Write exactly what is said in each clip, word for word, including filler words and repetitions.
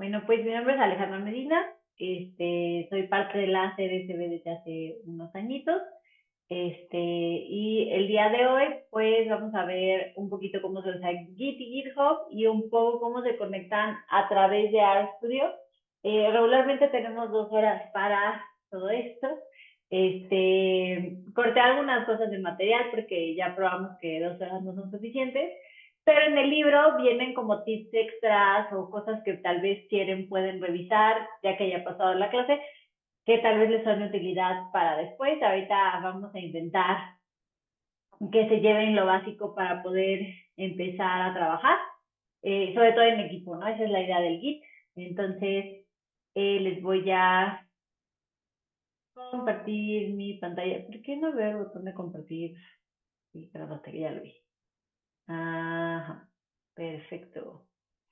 Bueno, pues mi nombre es Alejandra Medina, este, soy parte de la C D C B desde hace unos añitos, este, y el día de hoy, pues vamos a ver un poquito cómo se usa Git y GitHub y un poco cómo se conectan a través de RStudio. Eh, regularmente tenemos dos horas para todo esto. Este, corté algunas cosas de material porque ya probamos que dos horas no son suficientes. Pero en el libro vienen como tips extras o cosas que tal vez quieren, pueden revisar, ya que haya pasado la clase, que tal vez les son de utilidad para después. Ahorita vamos a intentar que se lleven lo básico para poder empezar a trabajar, eh, sobre todo en equipo, ¿no? Esa es la idea del Git. Entonces, eh, les voy a compartir mi pantalla. ¿Por qué no veo el botón de compartir? Sí, pero hasta que ya lo vi. Ajá, perfecto.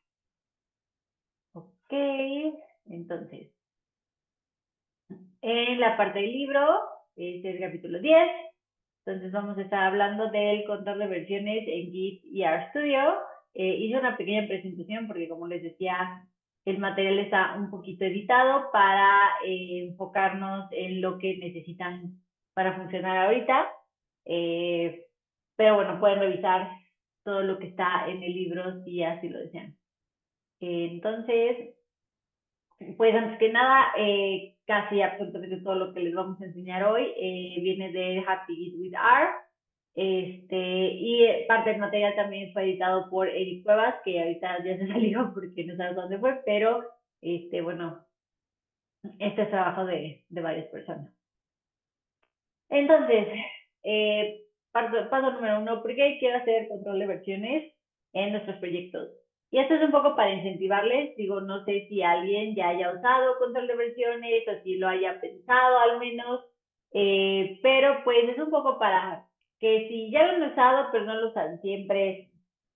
Ok, entonces, en la parte del libro, este es el capítulo diez. Entonces vamos a estar hablando del control de versiones en Git y RStudio. Eh, hice una pequeña presentación porque, como les decía, el material está un poquito editado para eh, enfocarnos en lo que necesitan para funcionar ahorita. Eh, pero bueno, pueden revisar todo lo que está en el libro si así lo desean. Eh, entonces, pues antes que nada, eh, casi absolutamente todo lo que les vamos a enseñar hoy eh, viene de Happy Git with R. Este, y parte del material también fue editado por Eric Cuevas, que ahorita ya se salió porque no sabes dónde fue, pero este, bueno, este es trabajo de, de varias personas. Entonces, eh, paso, paso número uno, ¿por qué quiero hacer control de versiones en nuestros proyectos? Y esto es un poco para incentivarles, digo, no sé si alguien ya haya usado control de versiones o si lo haya pensado al menos, eh, pero pues es un poco para que si ya lo han usado pero no lo usan siempre,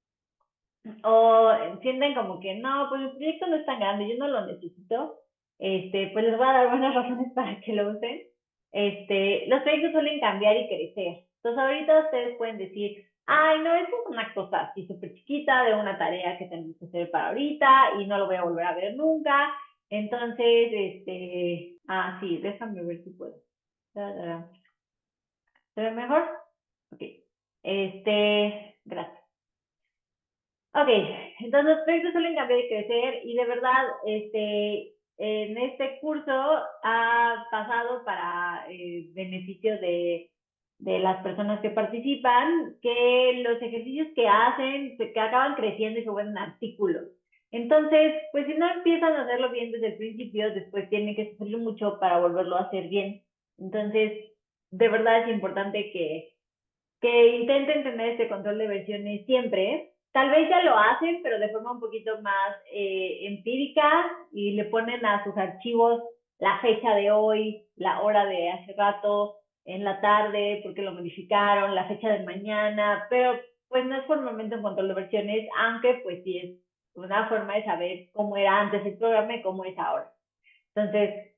o sienten como que no, pues el proyecto no es tan grande, yo no lo necesito, este, pues les voy a dar buenas razones para que lo usen. Este, los proyectos suelen cambiar y crecer. Entonces ahorita ustedes pueden decir, ay, no, esto es una cosa así súper chiquita de una tarea que tenemos que hacer para ahorita y no lo voy a volver a ver nunca. Entonces, este, ah, sí, déjame ver si puedo. ¿Se ve mejor? Ok. Este, gracias. Ok, entonces los proyectos suelen cambiar y crecer y de verdad, este, en este curso ha pasado para eh, beneficio de, de las personas que participan, que los ejercicios que hacen, que acaban creciendo y se vuelven artículos. Entonces, pues si no empiezan a hacerlo bien desde el principio, después tienen que sufrir mucho para volverlo a hacer bien. Entonces, de verdad es importante que que intenten tener este control de versiones siempre. Tal vez ya lo hacen, pero de forma un poquito más eh, empírica y le ponen a sus archivos la fecha de hoy, la hora de hace rato, en la tarde, porque lo modificaron, la fecha de mañana, pero pues no es formalmente un control de versiones, aunque pues sí es una forma de saber cómo era antes el programa y cómo es ahora. Entonces,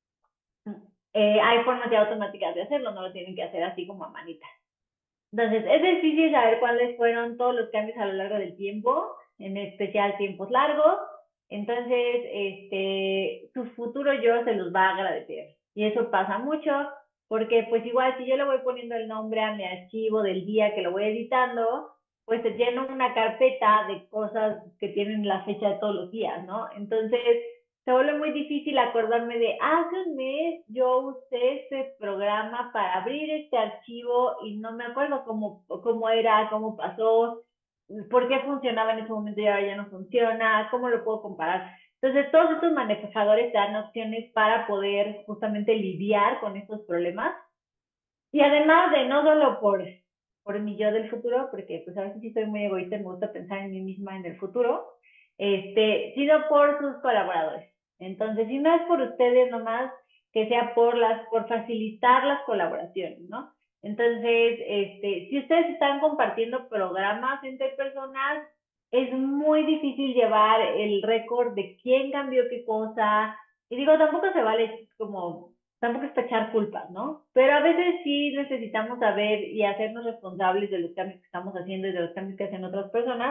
eh, hay formas ya automáticas de hacerlo, no lo tienen que hacer así como a manita. Entonces, es difícil saber cuáles fueron todos los cambios a lo largo del tiempo, en especial tiempos largos. Entonces, este, su futuro yo se los va a agradecer. Y eso pasa mucho, porque pues igual si yo le voy poniendo el nombre a mi archivo del día que lo voy editando, pues se llena una carpeta de cosas que tienen la fecha de todos los días, ¿no? Entonces, se vuelve muy difícil acordarme de hace un mes yo usé este programa para abrir este archivo y no me acuerdo cómo, cómo era, cómo pasó, por qué funcionaba en ese momento y ahora ya no funciona, cómo lo puedo comparar. Entonces, todos estos manejadores te dan opciones para poder justamente lidiar con estos problemas. Y además de no solo por, por mi yo del futuro, porque pues a veces sí soy muy egoísta y me gusta pensar en mí misma en el futuro, este, sino por sus colaboradores. Entonces, si no es por ustedes nomás, que sea por las, por facilitar las colaboraciones, ¿no? Entonces, este, si ustedes están compartiendo programas entre personas, es muy difícil llevar el récord de quién cambió qué cosa. Y digo, tampoco se vale como, tampoco es para echar culpas, ¿no? Pero a veces sí necesitamos saber y hacernos responsables de los cambios que estamos haciendo y de los cambios que hacen otras personas,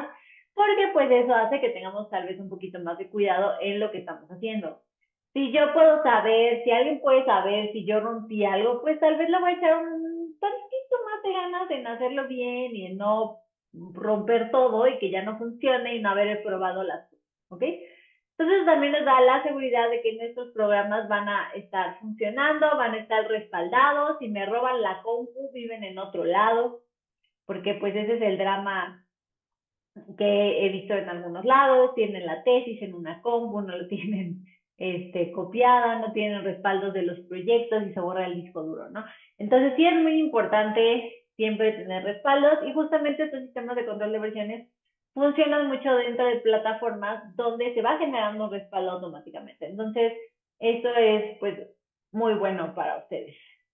porque pues eso hace que tengamos tal vez un poquito más de cuidado en lo que estamos haciendo. Si yo puedo saber, si alguien puede saber si yo rompí algo, pues tal vez le voy a echar un tantito más de ganas en hacerlo bien y en no romper todo y que ya no funcione y no haber probado las cosas, ¿ok? Entonces también nos da la seguridad de que nuestros programas van a estar funcionando, van a estar respaldados, si me roban la compu, viven en otro lado, porque pues ese es el drama que he visto en algunos lados, tienen la tesis en una compu, no lo tienen este, copiada, no tienen respaldos de los proyectos y se borra el disco duro, ¿no? Entonces sí es muy importante siempre tener respaldos y justamente estos sistemas de control de versiones funcionan mucho dentro de plataformas donde se va generando un respaldo automáticamente. Entonces, eso es pues muy bueno para ustedes.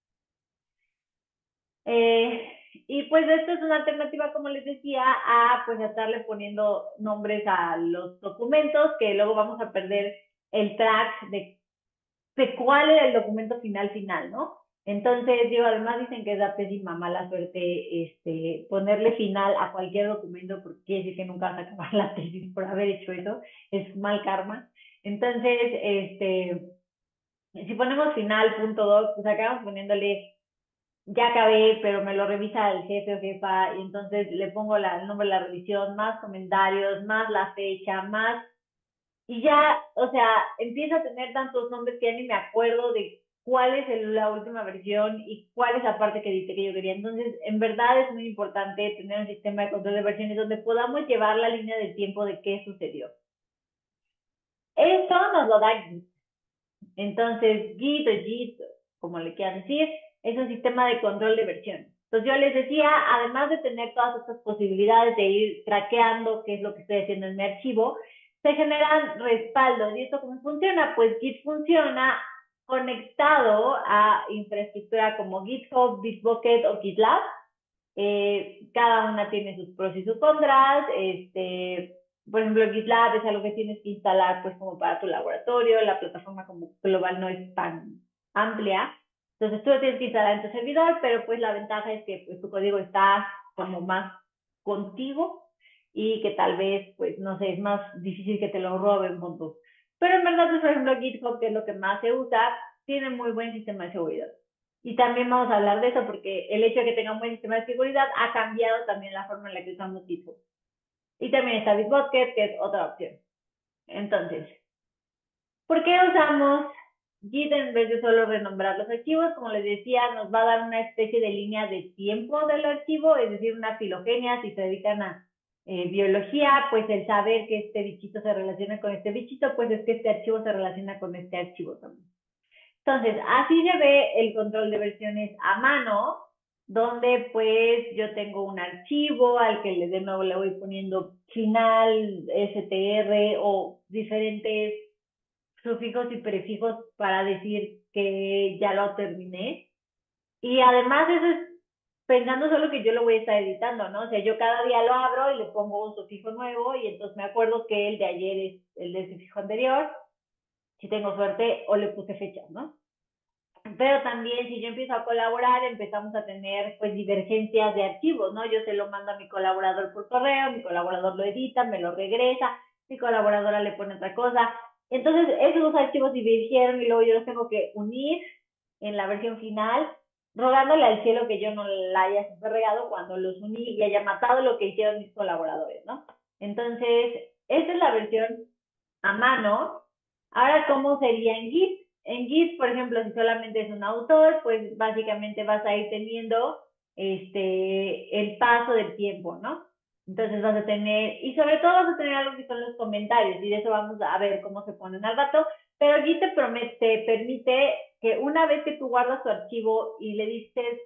Eh, y pues esto es una alternativa, como les decía, a pues a estarle poniendo nombres a los documentos, que luego vamos a perder el track de, de cuál era el documento final final, ¿no? Entonces, digo, además dicen que es la pésima mala suerte este, ponerle final a cualquier documento porque quiere decir que nunca vas a acabar la tesis por haber hecho eso, es mal karma. Entonces, este, si ponemos final punto dos, pues acabamos poniéndole ya acabé, pero me lo revisa el jefe o jefa y entonces le pongo la, el nombre de la revisión, más comentarios, más la fecha, más... Y ya, o sea, empiezo a tener tantos nombres que ya ni me acuerdo de cuál es el, la última versión y cuál es la parte que dice que yo quería. Entonces, en verdad es muy importante tener un sistema de control de versiones donde podamos llevar la línea del tiempo de qué sucedió. Esto nos lo da Git. Entonces, Git o Git, como le quieran decir, es un sistema de control de versiones. Entonces yo les decía, además de tener todas estas posibilidades de ir traqueando qué es lo que estoy haciendo en mi archivo, se generan respaldos. ¿Y esto cómo funciona? Pues Git funciona conectado a infraestructura como GitHub, Bitbucket o GitLab. Eh, cada una tiene sus pros y sus contras. Este, por ejemplo, GitLab es algo que tienes que instalar pues como para tu laboratorio, la plataforma como global no es tan amplia, entonces tú lo tienes que instalar en tu servidor, pero pues la ventaja es que pues tu código está como más contigo y que tal vez pues no sé, es más difícil que te lo roben con tu... Pero en verdad, pues, por ejemplo, GitHub, que es lo que más se usa, tiene muy buen sistema de seguridad. Y también vamos a hablar de eso porque el hecho de que tenga un buen sistema de seguridad ha cambiado también la forma en la que usamos GitHub. Y también está Bitbucket, que es otra opción. Entonces, ¿por qué usamos Git en vez de solo renombrar los archivos? Como les decía, nos va a dar una especie de línea de tiempo del archivo, es decir, una filogenia. Si se dedican a eh, biología, pues el saber que este bichito se relaciona con este bichito, pues es que este archivo se relaciona con este archivo también. Entonces, así se ve el control de versiones a mano, donde pues yo tengo un archivo al que de nuevo le voy poniendo final, str o diferentes sufijos y prefijos para decir que ya lo terminé. Y además eso es pensando solo que yo lo voy a estar editando, ¿no? O sea, yo cada día lo abro y le pongo un sufijo nuevo y entonces me acuerdo que el de ayer es el del sufijo anterior, si tengo suerte, o le puse fecha, ¿no? Pero también si yo empiezo a colaborar, empezamos a tener pues divergencias de archivos, ¿no? Yo se lo mando a mi colaborador por correo, mi colaborador lo edita, me lo regresa, mi colaboradora le pone otra cosa. Entonces esos dos archivos divergieron y luego yo los tengo que unir en la versión final, rogándole al cielo que yo no la haya regado cuando los uní y haya matado lo que hicieron mis colaboradores, ¿no? Entonces, esta es la versión a mano. Ahora, ¿cómo sería en Git? En Git, por ejemplo, si solamente es un autor, pues básicamente vas a ir teniendo este, el paso del tiempo, ¿no? Entonces vas a tener, y sobre todo vas a tener algo que son los comentarios, y de eso vamos a ver cómo se ponen al rato, pero Git te, promete, te permite que una vez que tú guardas tu archivo y le dices,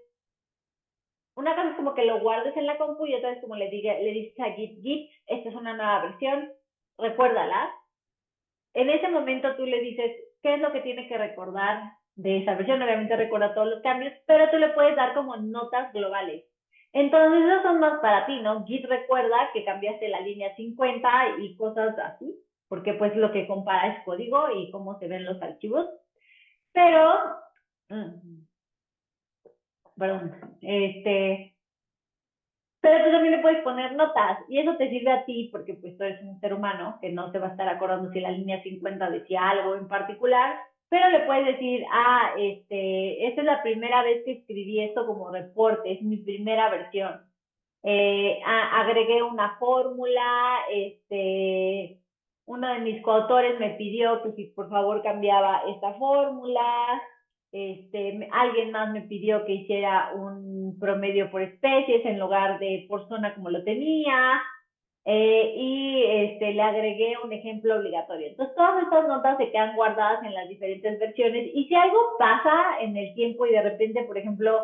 una cosa es como que lo guardes en la compu y otra vez como le, diga, le dices a Git, Git, esta es una nueva versión, recuérdala. En ese momento tú le dices qué es lo que tiene que recordar de esa versión, obviamente recuerda todos los cambios, pero tú le puedes dar como notas globales. Entonces, esos son más para ti, ¿no? Git recuerda que cambiaste la línea cincuenta y cosas así, porque pues lo que compara es código y cómo se ven los archivos. Pero, mm, perdón, este, Pero tú también le puedes poner notas y eso te sirve a ti porque pues tú eres un ser humano que no se va a estar acordando si la línea cincuenta decía algo en particular, pero le puedes decir, ah, este, esta es la primera vez que escribí esto como reporte, es mi primera versión. Eh, a, agregué una fórmula, este, uno de mis coautores me pidió que si por favor cambiaba esta fórmula, este, alguien más me pidió que hiciera un promedio por especies en lugar de por zona como lo tenía, eh, y este, le agregué un ejemplo obligatorio. Entonces, todas estas notas se quedan guardadas en las diferentes versiones y si algo pasa en el tiempo y de repente, por ejemplo,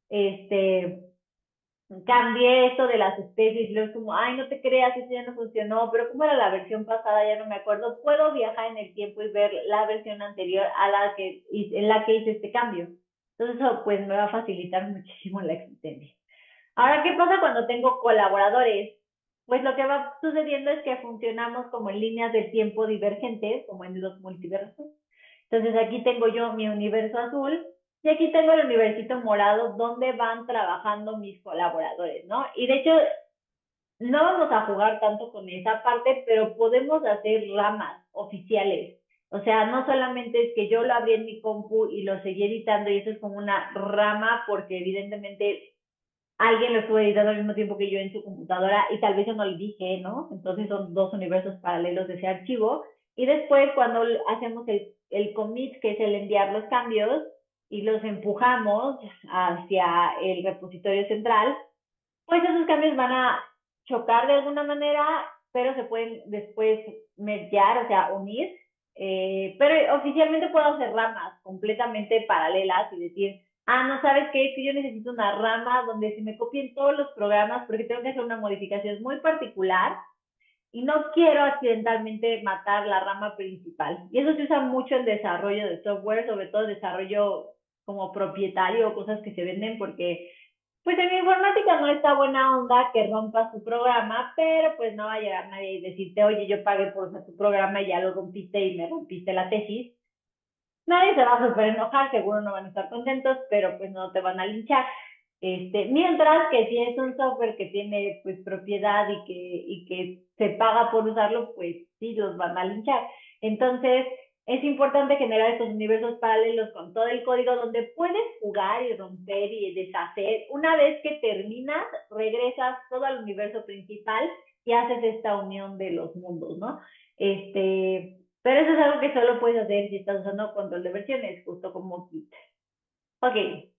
este, cambié esto de las especies y luego es como, ay, no te creas, eso ya no funcionó, pero como era la versión pasada, ya no me acuerdo, puedo viajar en el tiempo y ver la versión anterior a la que, en la que hice este cambio. Entonces eso pues me va a facilitar muchísimo la existencia. Ahora, ¿qué pasa cuando tengo colaboradores? Pues lo que va sucediendo es que funcionamos como en líneas de tiempo divergentes, como en los multiversos. Entonces aquí tengo yo mi universo azul y aquí tengo el universito morado donde van trabajando mis colaboradores, ¿no? Y de hecho, no vamos a jugar tanto con esa parte, pero podemos hacer ramas oficiales. O sea, no solamente es que yo lo abrí en mi compu y lo seguí editando y eso es como una rama porque evidentemente alguien lo estuvo editando al mismo tiempo que yo en su computadora y tal vez yo no le dije, ¿no? Entonces son dos universos paralelos de ese archivo. Y después cuando hacemos el, el commit, que es el enviar los cambios, y los empujamos hacia el repositorio central, pues esos cambios van a chocar de alguna manera, pero se pueden después mergear, o sea, unir. Eh, pero oficialmente puedo hacer ramas completamente paralelas y decir, ah, no sabes qué, es que yo necesito una rama donde se me copien todos los programas porque tengo que hacer una modificación muy particular y no quiero accidentalmente matar la rama principal. Y eso se usa mucho en desarrollo de software, sobre todo desarrollo como propietario o cosas que se venden porque pues en informática no está buena onda que rompas tu programa, pero pues no va a llegar nadie y decirte, oye, yo pagué por usar tu programa y ya lo rompiste y me rompiste la tesis. Nadie se va a super enojar, seguro no van a estar contentos, pero pues no te van a linchar. Este, mientras que si es un software que tiene pues propiedad y que, y que se paga por usarlo, pues sí los van a linchar. Entonces, es importante generar estos universos paralelos con todo el código donde puedes jugar y romper y deshacer. Una vez que terminas, regresas todo al universo principal y haces esta unión de los mundos, ¿no? Este, pero eso es algo que solo puedes hacer si estás usando control de versiones, justo como Git. Ok.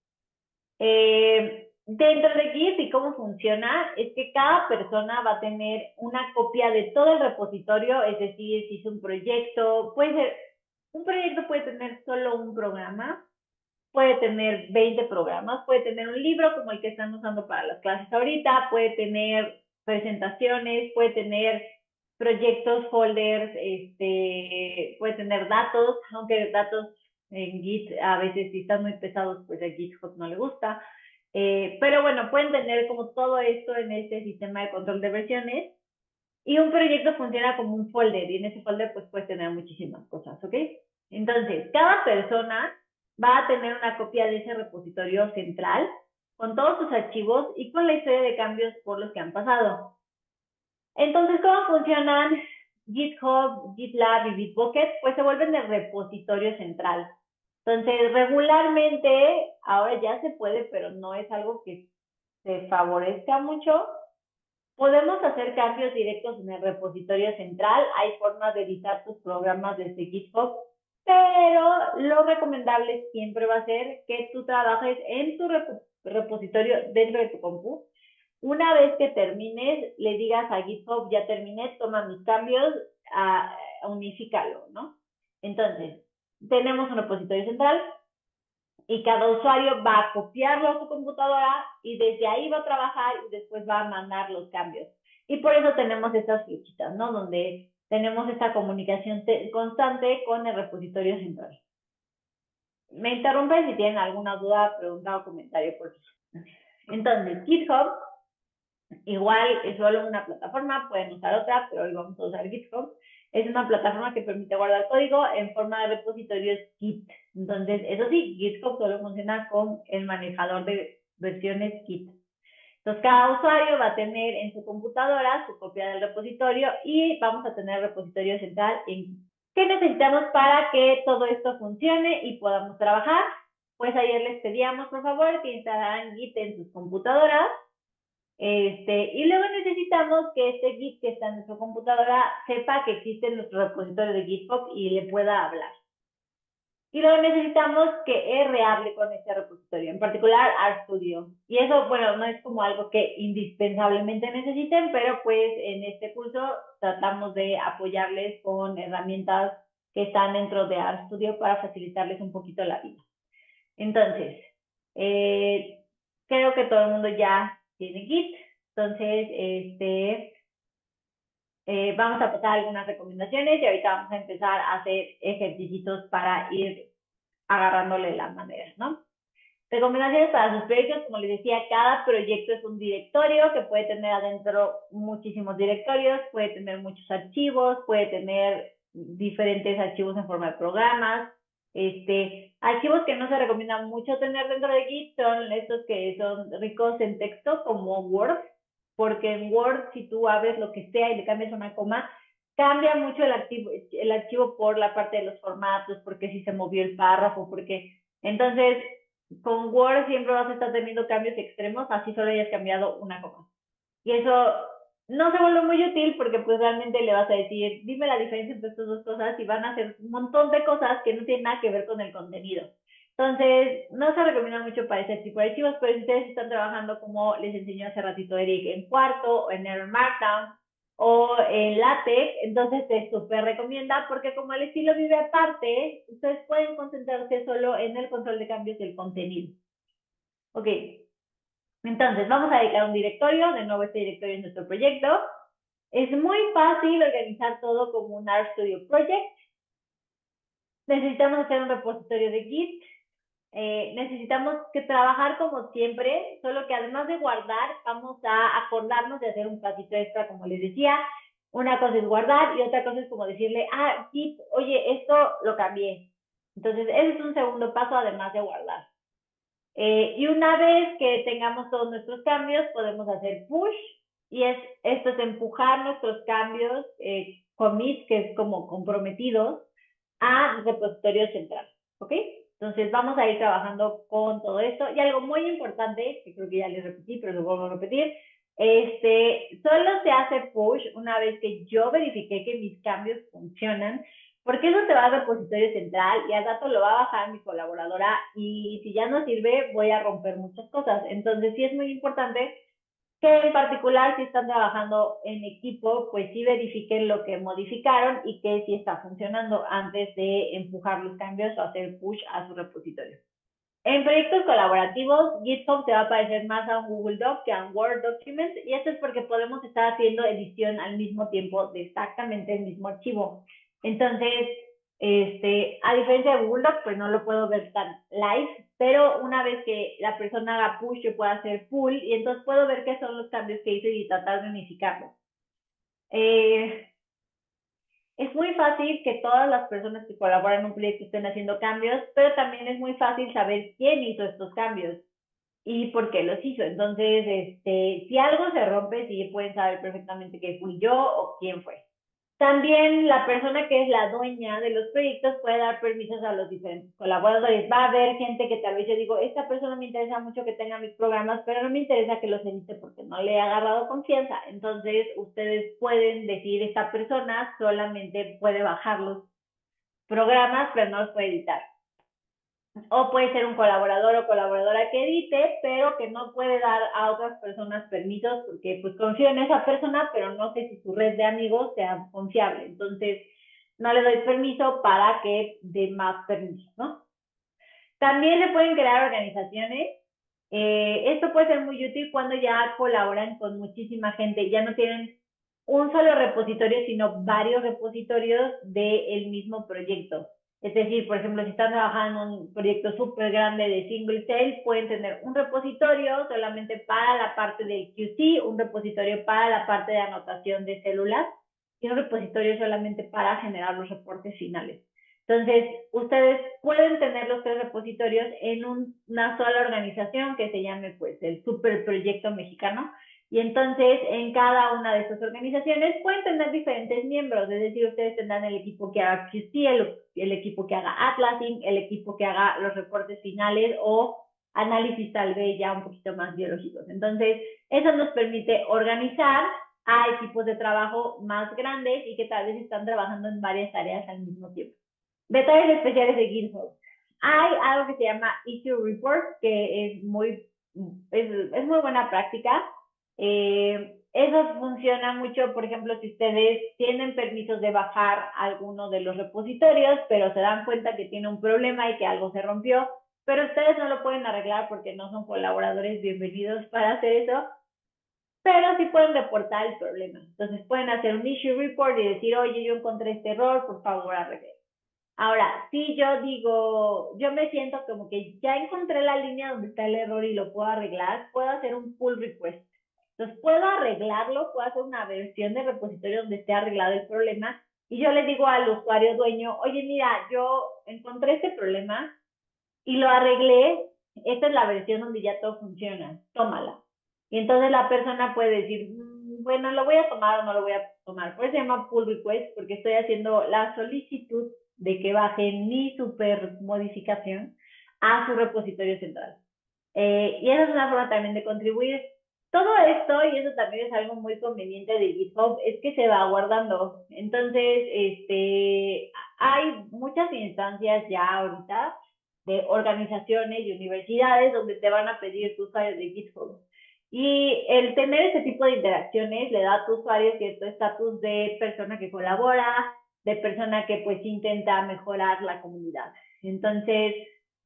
Eh, dentro de Git y cómo funciona, es que cada persona va a tener una copia de todo el repositorio, es decir, si es un proyecto, puede ser, un proyecto puede tener solo un programa, puede tener veinte programas, puede tener un libro como el que están usando para las clases ahorita, puede tener presentaciones, puede tener proyectos, folders, este, puede tener datos, aunque datos en Git a veces si están muy pesados, pues a GitHub no le gusta. Eh, pero bueno, pueden tener como todo esto en este sistema de control de versiones y un proyecto funciona como un folder y en ese folder pues puedes tener muchísimas cosas, ¿ok? Entonces, cada persona va a tener una copia de ese repositorio central con todos sus archivos y con la historia de cambios por los que han pasado. Entonces, ¿cómo funcionan GitHub, GitLab y Bitbucket? Pues se vuelven el repositorio central. Entonces, regularmente, ahora ya se puede, pero no es algo que se favorezca mucho. Podemos hacer cambios directos en el repositorio central. Hay formas de editar tus programas desde GitHub, pero lo recomendable siempre va a ser que tú trabajes en tu rep repositorio dentro de tu compu. Una vez que termines, le digas a GitHub, ya terminé, toma mis cambios, a, a unifícalo, ¿no? Entonces, tenemos un repositorio central y cada usuario va a copiarlo a su computadora y desde ahí va a trabajar y después va a mandar los cambios. Y por eso tenemos estas flechitas, ¿no? Donde tenemos esta comunicación constante con el repositorio central. Me interrumpen si tienen alguna duda, pregunta o comentario por eso. Entonces, GitHub igual es solo una plataforma, pueden usar otra, pero hoy vamos a usar GitHub. Es una plataforma que permite guardar código en forma de repositorios Git. Entonces, eso sí, GitHub solo funciona con el manejador de versiones Git. Entonces, cada usuario va a tener en su computadora su copia del repositorio y vamos a tener el repositorio central en qué necesitamos para que todo esto funcione y podamos trabajar. Pues ayer les pedíamos, por favor, que instalaran Git en sus computadoras. Este, y luego necesitamos que este Git que está en nuestra computadora sepa que existe nuestro repositorio de Gitbox y le pueda hablar. Y luego necesitamos que R hable con este repositorio, en particular RStudio. Y eso, bueno, no es como algo que indispensablemente necesiten, pero pues en este curso tratamos de apoyarles con herramientas que están dentro de RStudio para facilitarles un poquito la vida. Entonces, eh, creo que todo el mundo ya tiene Git. Entonces, este, eh, vamos a pasar algunas recomendaciones y ahorita vamos a empezar a hacer ejercicios para ir agarrándole la manera, ¿no? Recomendaciones para sus proyectos, como les decía, cada proyecto es un directorio que puede tener adentro muchísimos directorios, puede tener muchos archivos, puede tener diferentes archivos en forma de programas. Este, archivos que no se recomiendan mucho tener dentro de Git son estos que son ricos en texto, como Word, porque en Word, si tú abres lo que sea y le cambias una coma, cambia mucho el archivo, el archivo por la parte de los formatos, porque si se movió el párrafo, porque entonces con Word siempre vas a estar teniendo cambios extremos, así solo hayas cambiado una coma. Y eso no se vuelve muy útil porque pues realmente le vas a decir, dime la diferencia entre estas dos cosas y van a hacer un montón de cosas que no tienen nada que ver con el contenido. Entonces, no se recomienda mucho para ese tipo de archivos, pero si ustedes están trabajando como les enseñó hace ratito Eric, en Quarto o en Error Markdown o en LaTeX, entonces te súper recomienda porque como el estilo vive aparte, ustedes pueden concentrarse solo en el control de cambios del contenido. Ok, entonces vamos a dedicar un directorio, de nuevo este directorio es nuestro proyecto. Es muy fácil organizar todo como un RStudio project. Necesitamos hacer un repositorio de Git. Eh, necesitamos que trabajar como siempre, solo que además de guardar, vamos a acordarnos de hacer un pasito extra, como les decía. Una cosa es guardar y otra cosa es como decirle, ah, Git, oye, esto lo cambié. Entonces, ese es un segundo paso además de guardar. Eh, y una vez que tengamos todos nuestros cambios, podemos hacer push, y es, esto es empujar nuestros cambios, eh, commits, que es como comprometidos, a repositorio central, ¿ok? Entonces vamos a ir trabajando con todo esto. Y algo muy importante, que creo que ya les repetí, pero lo vuelvo a repetir, este, solo se hace push una vez que yo verifique que mis cambios funcionan, porque eso se va al repositorio central y al rato lo va a bajar mi colaboradora y si ya no sirve voy a romper muchas cosas. Entonces sí es muy importante que en particular si están trabajando en equipo, pues sí verifiquen lo que modificaron y que sí está funcionando antes de empujar los cambios o hacer push a su repositorio. En proyectos colaborativos, GitHub te va a parecer más a un Google Doc que a un Word Document, y esto es porque podemos estar haciendo edición al mismo tiempo de exactamente el mismo archivo. Entonces, este, a diferencia de Google Docs, pues no lo puedo ver tan live, pero una vez que la persona haga push, yo puedo hacer pull, y entonces puedo ver qué son los cambios que hice y tratar de unificarlos. Eh, es muy fácil que todas las personas que colaboran en un proyecto estén haciendo cambios, pero también es muy fácil saber quién hizo estos cambios y por qué los hizo. Entonces, este, si algo se rompe, sí pueden saber perfectamente que fui yo o quién fue. También la persona que es la dueña de los proyectos puede dar permisos a los diferentes colaboradores. Va a haber gente que tal vez yo digo, esta persona me interesa mucho que tenga mis programas, pero no me interesa que los edite porque no le he agarrado confianza. Entonces, ustedes pueden decir, esta persona solamente puede bajar los programas, pero no los puede editar. O puede ser un colaborador o colaboradora que edite, pero que no puede dar a otras personas permisos porque pues confío en esa persona, pero no sé si su red de amigos sea confiable. Entonces, no le doy permiso para que dé más permisos, ¿no? También le pueden crear organizaciones. Eh, esto puede ser muy útil cuando ya colaboran con muchísima gente, ya no tienen un solo repositorio, sino varios repositorios del mismo proyecto. Es decir, por ejemplo, si están trabajando en un proyecto súper grande de single cell, pueden tener un repositorio solamente para la parte del Q C, un repositorio para la parte de anotación de células y un repositorio solamente para generar los reportes finales. Entonces, ustedes pueden tener los tres repositorios en un, una sola organización que se llame pues el Superproyecto Mexicano. Y entonces, en cada una de estas organizaciones pueden tener diferentes miembros, es decir, ustedes tendrán el equipo que haga Q C, el, el equipo que haga Atlasing, el equipo que haga los reportes finales o análisis tal vez ya un poquito más biológicos. Entonces, eso nos permite organizar a equipos de trabajo más grandes y que tal vez están trabajando en varias áreas al mismo tiempo. Detalles especiales de GitHub. Hay algo que se llama Issue Report, que es muy, es, es muy buena práctica. Eh, eso funciona mucho, por ejemplo, si ustedes tienen permisos de bajar alguno de los repositorios, pero se dan cuenta que tiene un problema y que algo se rompió, pero ustedes no lo pueden arreglar porque no son colaboradores bienvenidos para hacer eso, pero sí pueden reportar el problema. Entonces pueden hacer un issue report y decir, oye, yo encontré este error, por favor arregle. Ahora, si yo digo, yo me siento como que ya encontré la línea donde está el error y lo puedo arreglar, puedo hacer un pull request. Entonces puedo arreglarlo, puedo hacer una versión de repositorio donde esté arreglado el problema y yo le digo al usuario dueño, oye, mira, yo encontré este problema y lo arreglé, esta es la versión donde ya todo funciona, tómala. Y entonces la persona puede decir, mmm, bueno, lo voy a tomar o no lo voy a tomar. Por eso se llama pull request, porque estoy haciendo la solicitud de que baje mi super modificación a su repositorio central. Eh, y esa es una forma también de contribuir. Todo esto, y eso también es algo muy conveniente de GitHub, es que se va guardando. Entonces, este, hay muchas instancias ya ahorita de organizaciones y universidades donde te van a pedir tu usuario de GitHub. Y el tener ese tipo de interacciones le da a tu usuario cierto estatus de persona que colabora, de persona que pues intenta mejorar la comunidad. Entonces,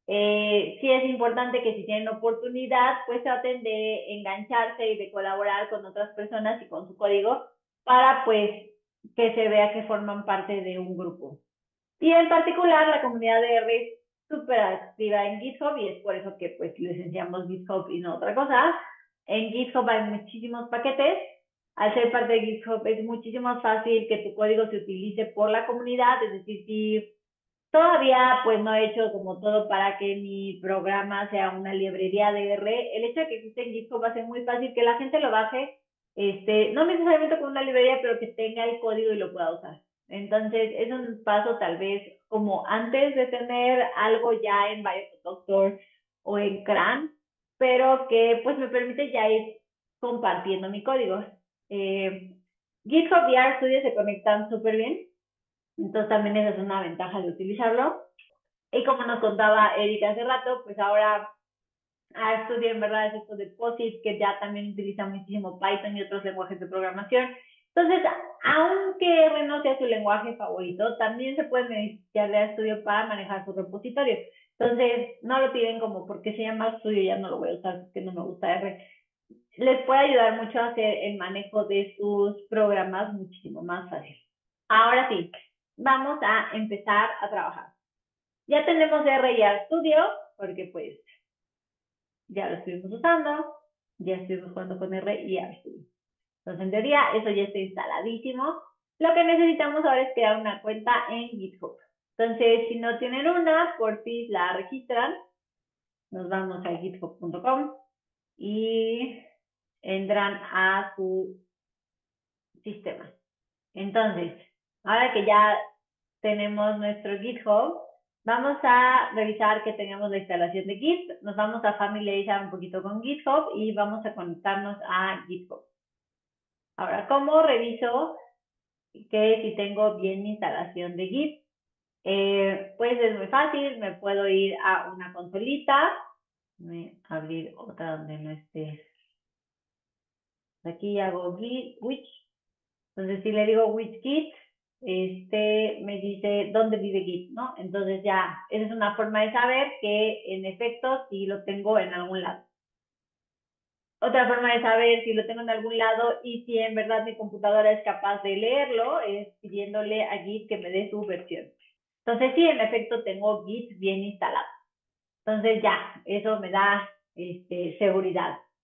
eh, sí es importante que si tienen oportunidad, pues traten de engancharse y de colaborar con otras personas y con su código para pues que se vea que forman parte de un grupo. Y en particular, la comunidad de R es súper activa en GitHub y es por eso que pues licenciamos GitHub y no otra cosa. En GitHub hay muchísimos paquetes. Al ser parte de GitHub es muchísimo más fácil que tu código se utilice por la comunidad, es decir, si todavía pues no he hecho como todo para que mi programa sea una librería de R, el hecho de que existe en GitHub va a ser muy fácil que la gente lo baje, este, no necesariamente con una librería, pero que tenga el código y lo pueda usar. Entonces, es un paso tal vez como antes de tener algo ya en Biodoctor o en CRAN, pero que pues me permite ya ir compartiendo mi código. Eh, GitHub y RStudio se conectan súper bien, entonces también esa es una ventaja de utilizarlo. Y como nos contaba Erika hace rato, pues ahora RStudio en verdad es esto de POSIT, que ya también utiliza muchísimo Python y otros lenguajes de programación. Entonces, aunque R no sea su lenguaje favorito, también se puede beneficiar de RStudio para manejar su repositorio. Entonces, no lo tiren como porque se llama RStudio, ya no lo voy a usar porque no me gusta R. Les puede ayudar mucho a hacer el manejo de sus programas muchísimo más fácil. Ahora sí, vamos a empezar a trabajar. Ya tenemos R y RStudio, porque pues ya lo estuvimos usando, ya estuvimos jugando con R y RStudio. Entonces, en teoría, eso ya está instaladísimo. Lo que necesitamos ahora es crear una cuenta en GitHub. Entonces, si no tienen una, por si la registran, nos vamos a github punto com y entran a su sistema. Entonces, ahora que ya tenemos nuestro GitHub, vamos a revisar que tengamos la instalación de Git, nos vamos a familiarizar un poquito con GitHub y vamos a conectarnos a GitHub. Ahora, ¿cómo reviso que si tengo bien mi instalación de Git? Eh, pues es muy fácil, me puedo ir a una consolita, voy a abrir otra donde no esté. Aquí hago git, which, entonces si le digo which git, este me dice dónde vive Git, ¿no? Entonces ya, esa es una forma de saber que en efecto sí lo tengo en algún lado. Otra forma de saber si lo tengo en algún lado y si en verdad mi computadora es capaz de leerlo es pidiéndole a Git que me dé su versión. Entonces sí, en efecto tengo Git bien instalado. Entonces ya, eso me da este, seguridad.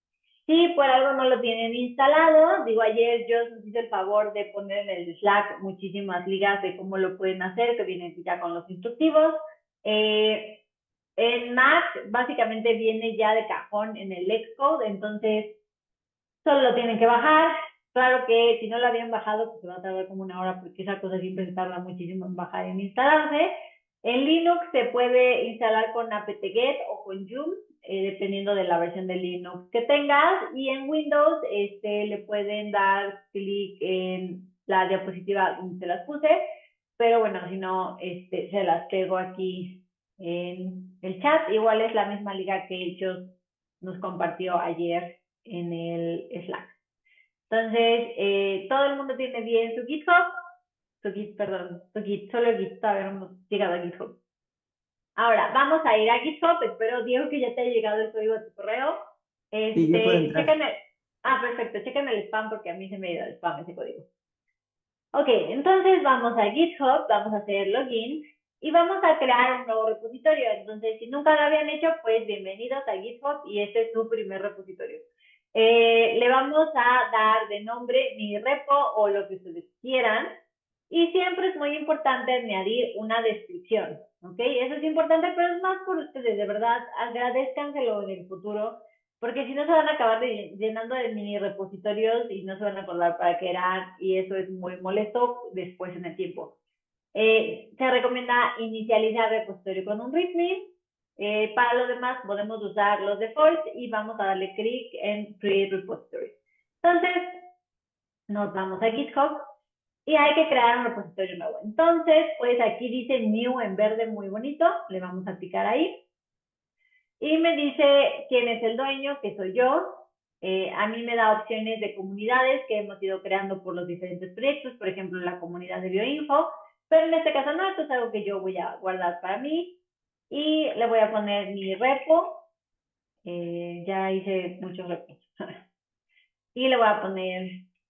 Si por algo no lo tienen instalado, digo, ayer yo nos hice el favor de poner en el Slack muchísimas ligas de cómo lo pueden hacer, que vienen ya con los instructivos. Eh, en Mac, básicamente viene ya de cajón en el Xcode, entonces solo lo tienen que bajar. Claro que si no lo habían bajado, pues se va a tardar como una hora porque esa cosa siempre se tarda muchísimo en bajar y en instalarse. En Linux se puede instalar con apt-get o con Joom, eh, dependiendo de la versión de Linux que tengas. Y en Windows este, le pueden dar clic en la diapositiva donde se las puse. Pero bueno, si no, este, se las pego aquí en el chat. Igual es la misma liga que ellos nos compartió ayer en el Slack. Entonces, eh, todo el mundo tiene bien su GitHub, su Git, perdón, su Git, solo Git, todavía no hemos llegado a GitHub. Ahora, vamos a ir a GitHub, espero, Diego, que ya te haya llegado el código a tu correo. Sí, ya puedo Este, entrar. chequen el, ah, perfecto, chequen el spam porque a mí se me ha ido el spam ese código. Ok, entonces vamos a GitHub, vamos a hacer login y vamos a crear un nuevo repositorio. Entonces, si nunca lo habían hecho, pues bienvenidos a GitHub y este es su primer repositorio. Eh, le vamos a dar de nombre mi repo o lo que ustedes quieran. Y siempre es muy importante añadir una descripción, ¿ok? Eso es importante, pero es más por ustedes, de verdad, agradezcanselo en el futuro, porque si no se van a acabar de, llenando de mini repositorios y no se van a acordar para qué eran, y eso es muy molesto después en el tiempo. Eh, se recomienda inicializar repositorio con un README. Eh, para lo demás podemos usar los defaults y vamos a darle clic en Create Repository. Entonces, nos vamos a GitHub y hay que crear un repositorio nuevo. Entonces, pues aquí dice New en verde muy bonito, le vamos a picar ahí. Y me dice quién es el dueño, que soy yo. Eh, a mí me da opciones de comunidades que hemos ido creando por los diferentes proyectos, por ejemplo, la comunidad de Bioinfo, pero en este caso no, esto es algo que yo voy a guardar para mí y le voy a poner mi repo. Eh, ya hice muchos repos. Y le voy a poner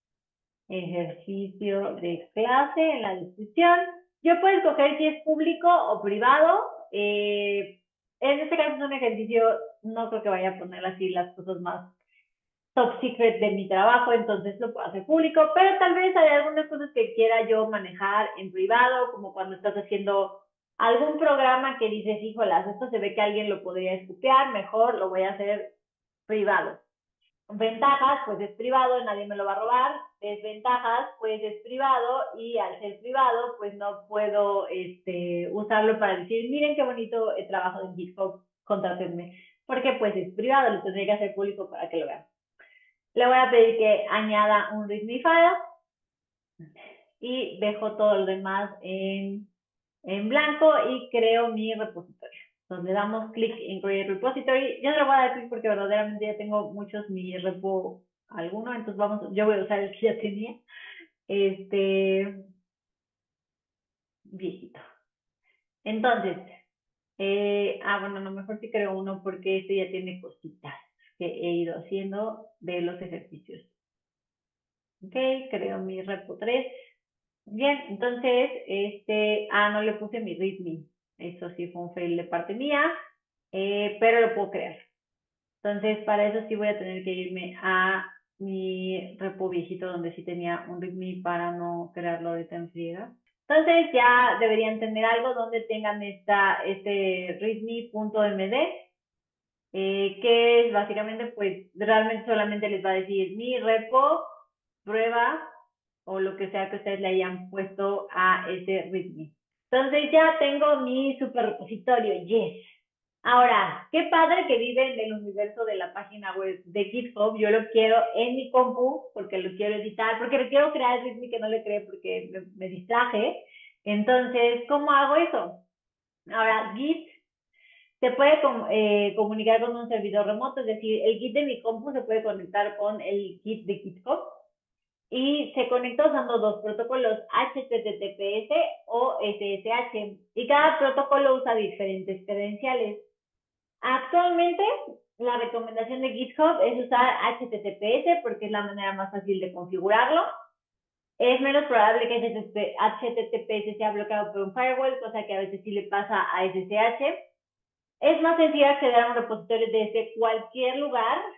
ejercicio de clase en la descripción. Yo puedo escoger si es público o privado. Eh, en este caso es un ejercicio, no creo que vaya a poner así las cosas más top secret de mi trabajo, entonces lo puedo hacer público, pero tal vez hay algunas cosas que quiera yo manejar en privado, como cuando estás haciendo algún programa que dices, híjolas, esto se ve que alguien lo podría escupear, mejor lo voy a hacer privado. Ventajas, pues es privado, nadie me lo va a robar. Desventajas, pues es privado y al ser privado, pues no puedo este, usarlo para decir, miren qué bonito el trabajo en GitHub, contrátenme. Porque pues es privado, lo tendría que hacer público para que lo vean. Le voy a pedir que añada un README file y dejo todo lo demás en, en blanco y creo mi repositorio. Entonces le damos clic en Create Repository. Yo no le voy a dar clic porque verdaderamente ya tengo muchos mi repo alguno, entonces vamos, yo voy a usar el que ya tenía. Este, viejito. Entonces, eh, ah, bueno, no, mejor sí creo uno porque este ya tiene cositas que he ido haciendo de los ejercicios. Ok, creo mi repo tres. Bien, entonces, este, ah, no le puse mi README. Eso sí fue un fail de parte mía, eh, pero lo puedo crear. Entonces, para eso sí voy a tener que irme a mi repo viejito donde sí tenía un README para no crearlo ahorita en friega. Entonces ya deberían tener algo donde tengan esta, este readme.md, eh, que es básicamente, pues, realmente solamente les va a decir mi repo, prueba, o lo que sea que ustedes le hayan puesto a ese README. Entonces ya tengo mi super repositorio, yes. Ahora, qué padre que vive en el universo de la página web de GitHub. Yo lo quiero en mi compu porque lo quiero editar, porque lo quiero crear el README que no le creé porque me, me distraje. Entonces, ¿cómo hago eso? Ahora, Git se puede com eh, comunicar con un servidor remoto, es decir, el Git de mi compu se puede conectar con el Git de GitHub y se conecta usando dos protocolos, H T T P S o S S H, y cada protocolo usa diferentes credenciales. Actualmente, la recomendación de GitHub es usar H T T P S porque es la manera más fácil de configurarlo. Es menos probable que H T T P S sea bloqueado por un firewall, cosa que a veces sí le pasa a S S H. Es más sencillo acceder a un repositorio desde cualquier lugar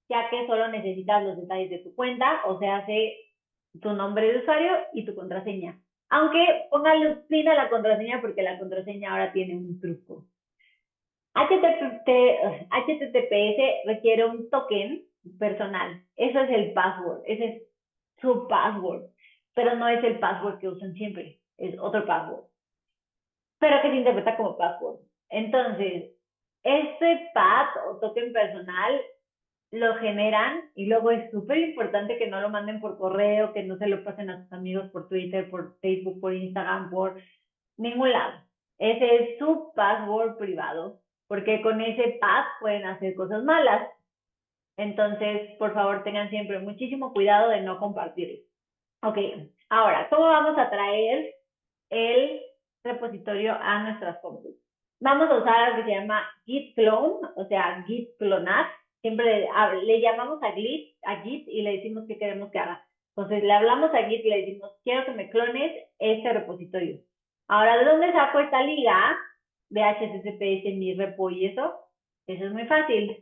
ya que solo necesitas los detalles de tu cuenta, o sea, hace tu nombre de usuario y tu contraseña. Aunque póngale fin a la contraseña porque la contraseña ahora tiene un truco. H T T P S requiere un token personal. Eso es el password. Ese es su password. Pero no es el password que usan siempre. Es otro password. Pero que se interpreta como password. Entonces, este P A T o token personal lo generan y luego es súper importante que no lo manden por correo, que no se lo pasen a sus amigos por Twitter, por Facebook, por Instagram, por ningún lado. Ese es su password privado, porque con ese P A T pueden hacer cosas malas. Entonces, por favor, tengan siempre muchísimo cuidado de no compartirlo. Ok, ahora, ¿cómo vamos a traer el repositorio a nuestras compus? Vamos a usar algo que se llama git clone, o sea, git clonar. Siempre le, le llamamos a git, a git y le decimos qué queremos que haga. Entonces le hablamos a git y le decimos, quiero que me clones este repositorio. Ahora, ¿de dónde saco esta liga de H T T P S, mi repo y eso? Eso es muy fácil.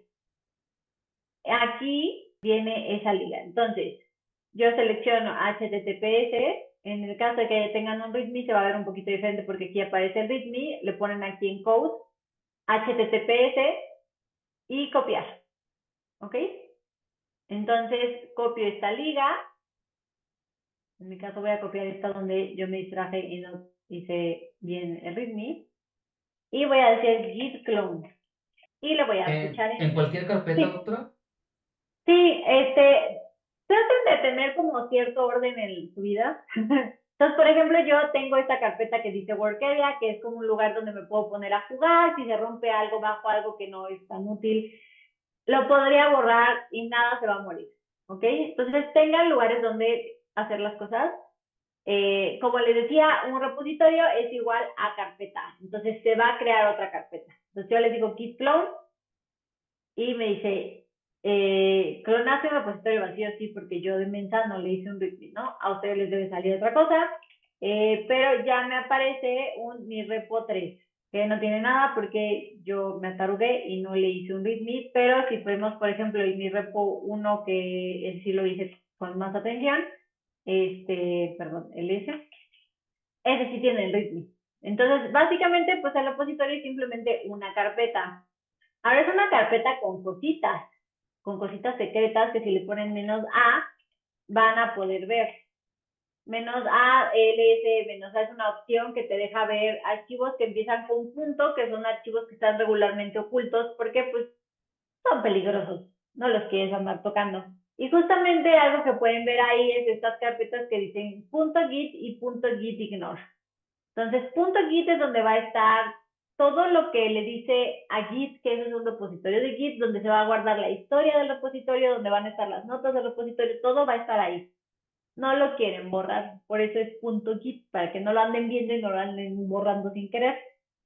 Aquí viene esa liga. Entonces, yo selecciono H T T P S. En el caso de que tengan un README, se va a ver un poquito diferente porque aquí aparece el README. Le ponen aquí en code H T T P S y copiar. ¿Ok? Entonces, copio esta liga. En mi caso voy a copiar esta donde yo me distraje y no hice bien el README. Y voy a decir git clone. Y le voy a ¿En, fichar en en... cualquier carpeta, Sí, doctora? sí, este, traten de tener como cierto orden en su vida. Entonces, por ejemplo, yo tengo esta carpeta que dice Work Area, que es como un lugar donde me puedo poner a jugar, si se rompe algo, bajo algo que no es tan útil, lo podría borrar y nada se va a morir, ¿ok? Entonces, tengan lugares donde hacer las cosas. Eh, como les decía, un repositorio es igual a carpeta, entonces se va a crear otra carpeta. Entonces, yo les digo git clone y me dice, eh, clonaste un repositorio vacío, sí, porque yo de mensa no le hice un readme, ¿no? A ustedes les debe salir otra cosa, eh, pero ya me aparece un mi repo tres, que no tiene nada porque yo me atarugué y no le hice un readme, pero si vemos, por ejemplo, el mi repo uno, que él sí lo hice con más atención, este, perdón, el S, ese sí tiene el readme. Entonces, básicamente, pues el repositorio es simplemente una carpeta. Ahora es una carpeta con cositas, con cositas secretas que si le ponen menos A, van a poder ver. Menos A, L S, menos A es una opción que te deja ver archivos que empiezan con punto, que son archivos que están regularmente ocultos, porque pues son peligrosos, no los quieres andar tocando. Y justamente algo que pueden ver ahí es estas carpetas que dicen .git y .gitignore. Entonces, .git es donde va a estar todo lo que le dice a Git, que eso es un repositorio de Git, donde se va a guardar la historia del repositorio, donde van a estar las notas del repositorio, todo va a estar ahí. No lo quieren borrar, por eso es .git, para que no lo anden viendo y no lo anden borrando sin querer.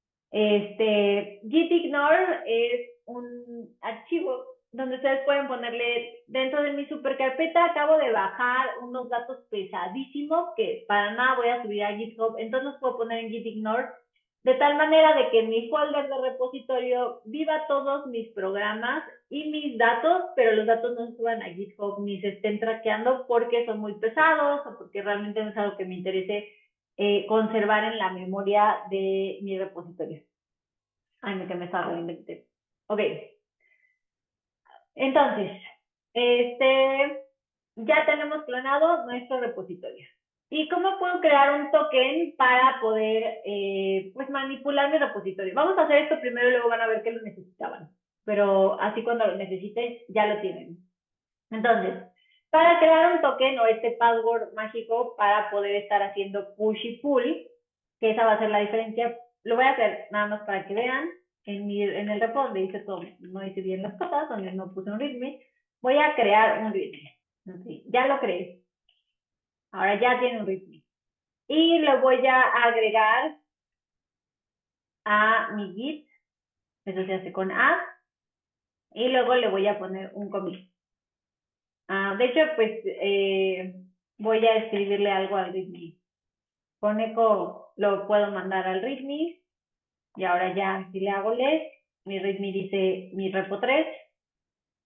Este, gitignore es un archivo donde ustedes pueden ponerle dentro de mi supercarpeta. Acabo de bajar unos datos pesadísimos que para nada voy a subir a GitHub, entonces los puedo poner en gitignore de tal manera de que en mi folder de repositorio viva todos mis programas y mis datos, pero los datos no se suban a GitHub ni se estén traqueando porque son muy pesados o porque realmente no es algo que me interese eh, conservar en la memoria de mi repositorio. Ay, me que me está robiendo el texto. Ok, entonces, este, ya tenemos clonado nuestro repositorio. ¿Y cómo puedo crear un token para poder, eh, pues, manipular mi repositorio? Vamos a hacer esto primero y luego van a ver que lo necesitaban. Pero así cuando lo necesiten, ya lo tienen. Entonces, para crear un token o este password mágico para poder estar haciendo push y pull, que esa va a ser la diferencia, lo voy a hacer nada más para que vean. En, mi, en el repo donde hice todo, no hice bien las cosas, donde no puse un readme, voy a crear un readme. Okay. Ya lo creé. Ahora ya tiene un readme. Y lo voy a agregar a mi Git. Eso se hace con A. Y luego le voy a poner un commit. Ah, de hecho, pues eh, voy a escribirle algo al readme. Con eco lo puedo mandar al readme. Y ahora ya, si le hago less, mi readme dice mi repo tres.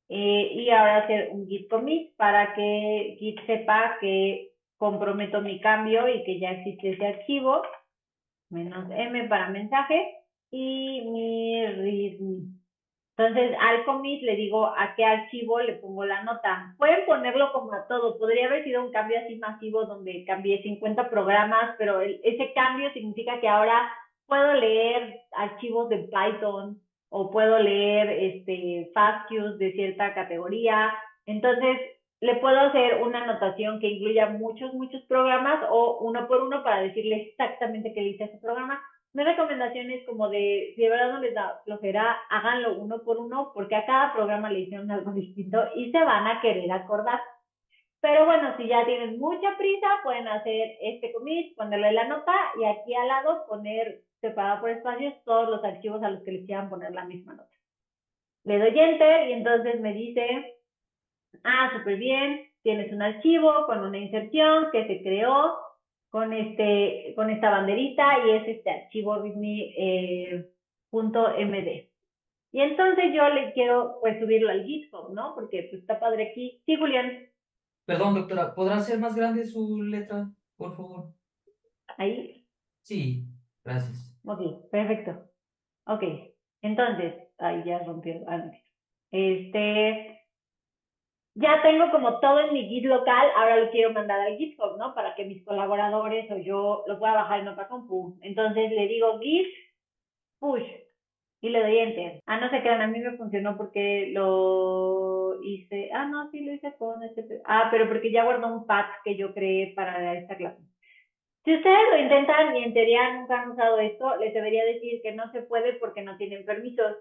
eh, y ahora hacer un git commit para que Git sepa que comprometo mi cambio y que ya existe ese archivo, menos M para mensaje, y mi readme. Entonces, al commit le digo a qué archivo le pongo la nota. Pueden ponerlo como a todo. Podría haber sido un cambio así masivo donde cambié cincuenta programas, pero el, ese cambio significa que ahora puedo leer archivos de Python o puedo leer este, FASTQs de cierta categoría. Entonces, le puedo hacer una anotación que incluya muchos, muchos programas o uno por uno para decirle exactamente qué dice ese programa. Mi recomendación es como de, si de verdad no les da flojera, háganlo uno por uno, porque a cada programa le hicieron algo distinto y se van a querer acordar. Pero bueno, si ya tienen mucha prisa, pueden hacer este commit, ponerle la nota y aquí al lado poner separado por espacios todos los archivos a los que les quieran poner la misma nota. Le doy enter y entonces me dice, ah, súper bien, tienes un archivo con una inserción que se creó con, este, con esta banderita y es este archivo readme eh, .md. Y entonces yo le quiero pues subirlo al GitHub, ¿no? Porque pues está padre aquí. Sí, Julián, Perdón, doctora, ¿podrá ser más grande su letra, por favor? ahí. Sí, gracias. Ok, perfecto. Ok, entonces, ahí ya rompió. Ah, no. Este, ya tengo como todo en mi Git local, ahora lo quiero mandar al GitHub, ¿no? Para que mis colaboradores o yo lo pueda bajar en otra compu. Entonces le digo git push y le doy enter. Ah, no se crean, a mí me funcionó porque lo hice. Ah, no, sí lo hice con este. Ah, pero porque ya guardó un path que yo creé para esta clase. Si ustedes lo intentan y en teoría nunca han usado esto, les debería decir que no se puede porque no tienen permisos.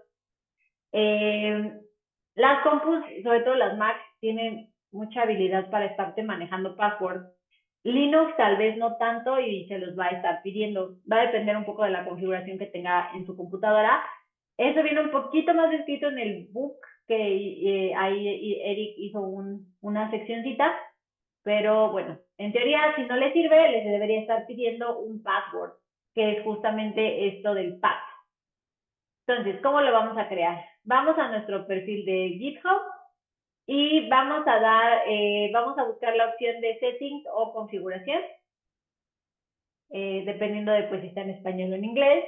Eh, las compus, sobre todo las Mac, tienen mucha habilidad para estarte manejando password. Linux tal vez no tanto y se los va a estar pidiendo. Va a depender un poco de la configuración que tenga en su computadora. Eso viene un poquito más descrito en el book que eh, ahí Eric hizo un, una seccioncita, pero bueno, en teoría si no les sirve, les debería estar pidiendo un password, que es justamente esto del path. Entonces, ¿cómo lo vamos a crear? Vamos a nuestro perfil de GitHub y vamos a dar, eh, vamos a buscar la opción de settings o configuración, eh, dependiendo de pues si está en español o en inglés.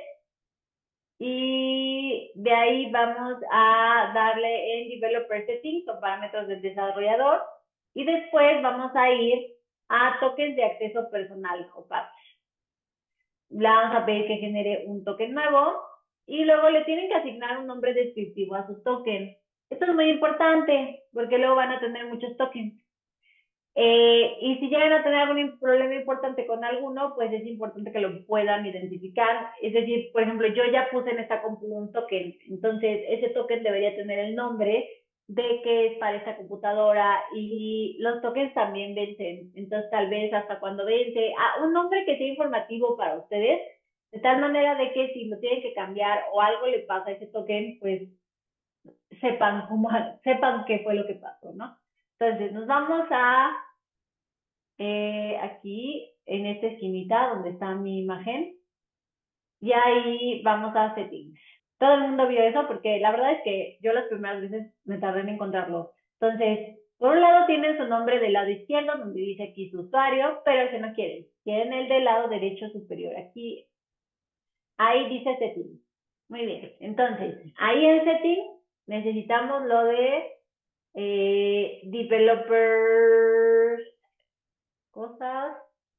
Y de ahí vamos a darle en developer settings o parámetros del desarrollador. Y después vamos a ir a tokens de acceso personal o P A T. Le vamos a pedir que genere un token nuevo y luego le tienen que asignar un nombre descriptivo a su token. Esto es muy importante porque luego van a tener muchos tokens. Eh, y si llegan a tener algún problema importante con alguno, pues es importante que lo puedan identificar. Es decir, por ejemplo, yo ya puse en esta compu un token, entonces ese token debería tener el nombre de que es para esta computadora y los tokens también vencen. Entonces, tal vez hasta cuando vence, ah, un nombre que sea informativo para ustedes, de tal manera de que si lo tienen que cambiar o algo le pasa a ese token, pues sepan cómo, sepan qué fue lo que pasó, ¿no? Entonces, nos vamos a eh, aquí en esta esquinita donde está mi imagen y ahí vamos a settings. Todo el mundo vio eso porque la verdad es que yo las primeras veces me tardé en encontrarlo. Entonces, por un lado tienen su nombre del lado izquierdo donde dice aquí su usuario, pero el que no quieren. Quieren el del lado derecho superior. Aquí, ahí dice settings. Muy bien. Entonces, ahí en settings necesitamos lo de eh, developers, cosas,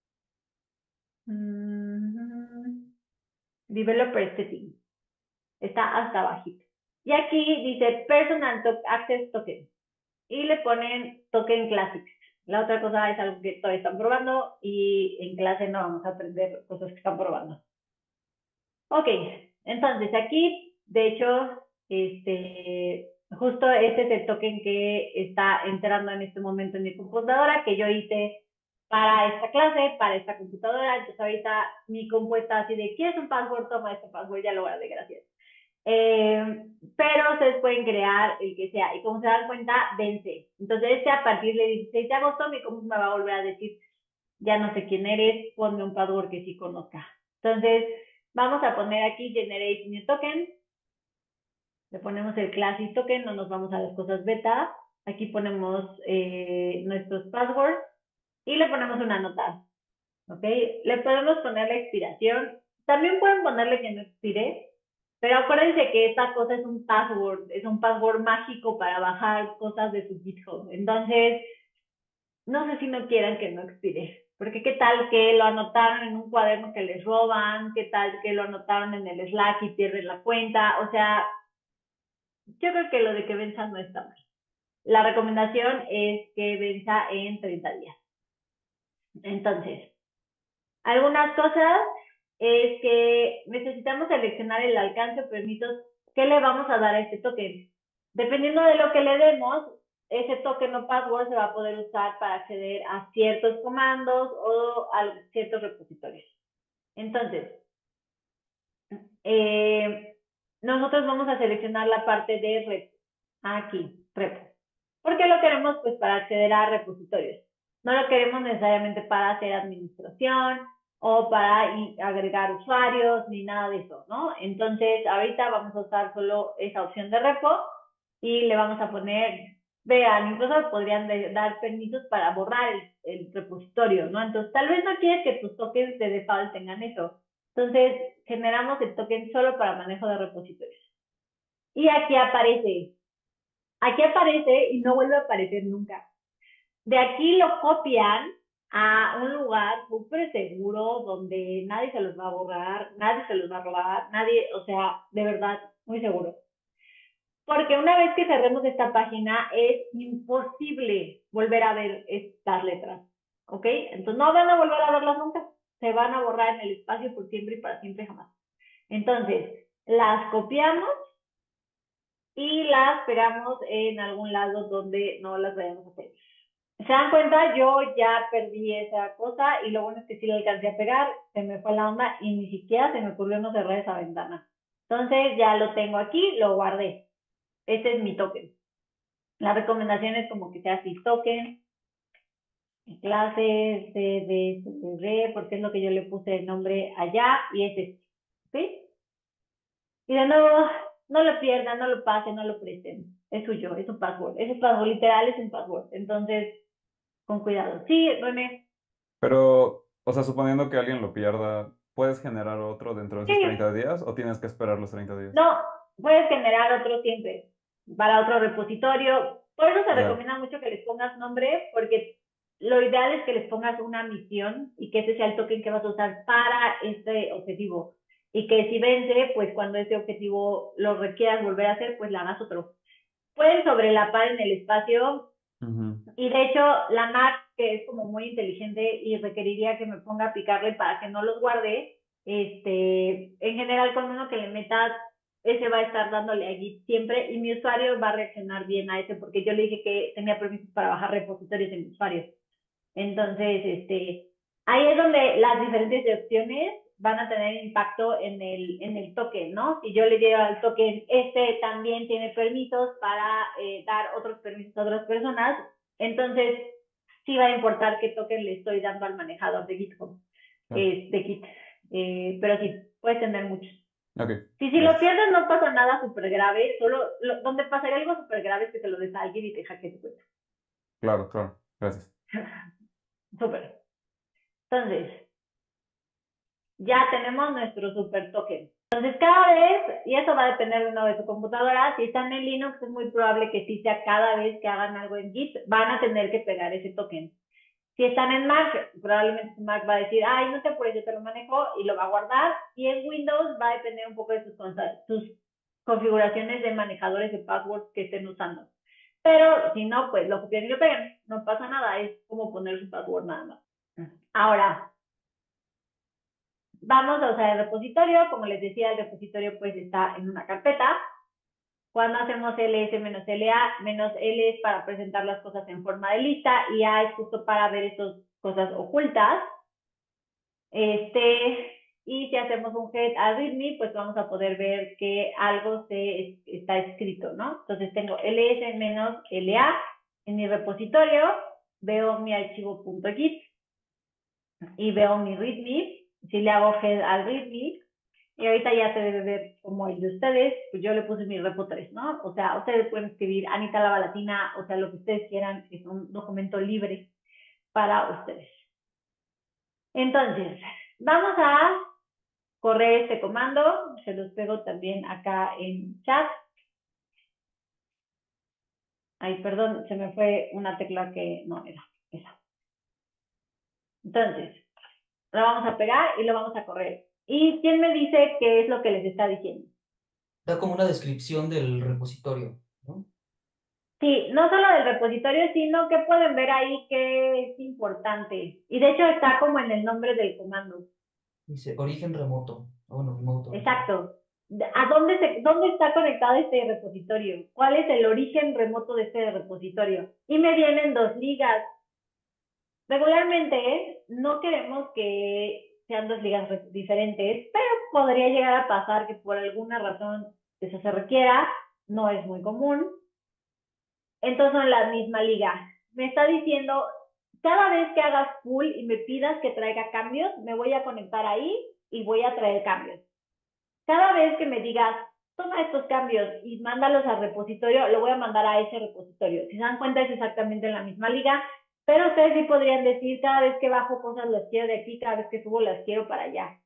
Mm, Developer Setting. Está hasta abajito. Y aquí dice Personal Access Token. Y le ponen Token Classics. La otra cosa es algo que todavía están probando y en clase no vamos a aprender cosas que están probando. Ok, entonces aquí, de hecho, este, justo este es el token que está entrando en este momento en mi computadora, que yo hice para esta clase, para esta computadora. Entonces ahorita mi compu está así de, ¿quieres un password? Toma este password, ya lo guardé, gracias. Eh, pero ustedes pueden crear el que sea y como se dan cuenta, vence. Entonces este a partir del dieciséis de agosto mi compu me va a volver a decir, ya no sé quién eres, ponme un password que sí conozca. Entonces, vamos a poner aquí Generate New Token. Le ponemos el class token, no nos vamos a las cosas beta. Aquí ponemos eh, nuestros passwords y le ponemos una nota. ¿Ok? Le podemos poner la expiración. También pueden ponerle que no expire, pero acuérdense que esta cosa es un password, es un password mágico para bajar cosas de su GitHub. Entonces, no sé si no quieran que no expire. Porque qué tal que lo anotaron en un cuaderno que les roban, qué tal que lo anotaron en el Slack y pierden la cuenta. O sea, yo creo que lo de que venza no está mal. La recomendación es que venza en treinta días. Entonces, algunas cosas es que necesitamos seleccionar el alcance o permisos que le vamos a dar a este token. Dependiendo de lo que le demos, ese token o password se va a poder usar para acceder a ciertos comandos o a ciertos repositorios. Entonces, eh, nosotros vamos a seleccionar la parte de repo. Aquí, repo. ¿Por qué lo queremos? Pues para acceder a repositorios. No lo queremos necesariamente para hacer administración o para agregar usuarios ni nada de eso, ¿no? Entonces, ahorita vamos a usar solo esa opción de repo y le vamos a poner, vean, incluso podrían dar permisos para borrar el, el repositorio, ¿no? Entonces, tal vez no quieres que tus tokens de default tengan eso. Entonces, generamos el token solo para manejo de repositorios. Y aquí aparece, aquí aparece y no vuelve a aparecer nunca. De aquí lo copian a un lugar súper seguro donde nadie se los va a borrar, nadie se los va a robar, nadie, o sea, de verdad, muy seguro. Porque una vez que cerremos esta página es imposible volver a ver estas letras, ¿ok? Entonces no van a volver a verlas nunca, se van a borrar en el espacio por siempre y para siempre jamás. Entonces, las copiamos y las pegamos en algún lado donde no las vayamos a hacer. ¿Se dan cuenta? Yo ya perdí esa cosa y lo bueno es que sí lo alcancé a pegar, se me fue la onda y ni siquiera se me ocurrió no cerrar esa ventana. Entonces ya lo tengo aquí, lo guardé. Este es mi token. La recomendación es como que sea así token, clases, C D C D, porque es lo que yo le puse el nombre allá y es este. ¿Sí? Y de nuevo, no lo pierdan, no lo pasen, no lo presten. Es suyo, es un password. Es un password, literal es un password. Entonces, con cuidado. Sí, René. Pero, o sea, suponiendo que alguien lo pierda, ¿puedes generar otro dentro de Sí, esos treinta días o tienes que esperar los treinta días? no, puedes generar otro siempre para otro repositorio. Por eso se Ya. recomienda mucho que les pongas nombre, porque lo ideal es que les pongas una misión y que ese sea el token que vas a usar para este objetivo. Y que si vence, pues cuando ese objetivo lo requieras volver a hacer, pues le hagas otro. Pueden sobrelapar en el espacio. Ujú. Y de hecho, la Mac, que es como muy inteligente y requeriría que me ponga a picarle para que no los guarde, este, en general con uno que le metas, ese va a estar dándole a Git siempre y mi usuario va a reaccionar bien a ese porque yo le dije que tenía permisos para bajar repositorios en mi usuario. Entonces, este, ahí es donde las diferentes opciones van a tener impacto en el, en el token, ¿no? Si yo le digo al token, este también tiene permisos para eh, dar otros permisos a otras personas, entonces sí va a importar qué token le estoy dando al manejador de GitHub, Claro. eh, de Git. Eh, pero sí, puedes tener muchos. Ok, Si, si lo gracias. pierdes no pasa nada súper grave, solo lo, donde pasaría algo súper grave es que te lo des a alguien y te hackee tu cuenta. Claro, claro, gracias. Súper. Entonces, ya tenemos nuestro super token. Entonces, cada vez, y eso va a depender de uno de su computadora, si están en Linux, es muy probable que sí sea cada vez que hagan algo en Git, van a tener que pegar ese token. Si están en Mac, probablemente su Mac va a decir, ay, no te apures, yo te lo manejo y lo va a guardar. Y en Windows va a depender un poco de sus, sus configuraciones de manejadores de passwords que estén usando. Pero si no, pues lo copian y lo pegan. No pasa nada, es como poner su password nada más. Ahora, vamos a usar el repositorio. Como les decía, el repositorio pues está en una carpeta. Cuando hacemos ls menos la, menos l es para presentar las cosas en forma de lista y a es justo para ver estas cosas ocultas. Este, y si hacemos un head a readme, pues vamos a poder ver que algo se está escrito, ¿no? Entonces tengo ls menos la en mi repositorio, veo mi archivo .git y veo mi readme. Si le hago head al readme, y ahorita ya se debe ver como el de ustedes, pues yo le puse mi repo tres, ¿no? O sea, ustedes pueden escribir Anita Lava Latina, o sea, lo que ustedes quieran, es un documento libre para ustedes. Entonces, vamos a correr este comando, se los pego también acá en chat. Ay, perdón, se me fue una tecla que no era esa. Entonces, lo vamos a pegar y lo vamos a correr. ¿Y quién me dice qué es lo que les está diciendo? Da como una descripción del repositorio, ¿no? Sí, no solo del repositorio, sino que pueden ver ahí que es importante. Y de hecho está como en el nombre del comando. Dice origen remoto. Ah, bueno, remoto. Exacto. ¿A dónde, se, dónde está conectado este repositorio? ¿Cuál es el origen remoto de este repositorio? Y me vienen dos ligas. Regularmente no queremos que sean dos ligas diferentes, pero podría llegar a pasar que por alguna razón eso se requiera, no es muy común. Entonces son la misma liga. Me está diciendo, cada vez que hagas pull y me pidas que traiga cambios, me voy a conectar ahí y voy a traer cambios. Cada vez que me digas, toma estos cambios y mándalos al repositorio, lo voy a mandar a ese repositorio. Si se dan cuenta, es exactamente en la misma liga, pero ustedes sí podrían decir, cada vez que bajo cosas las quiero de aquí, cada vez que subo las quiero para allá.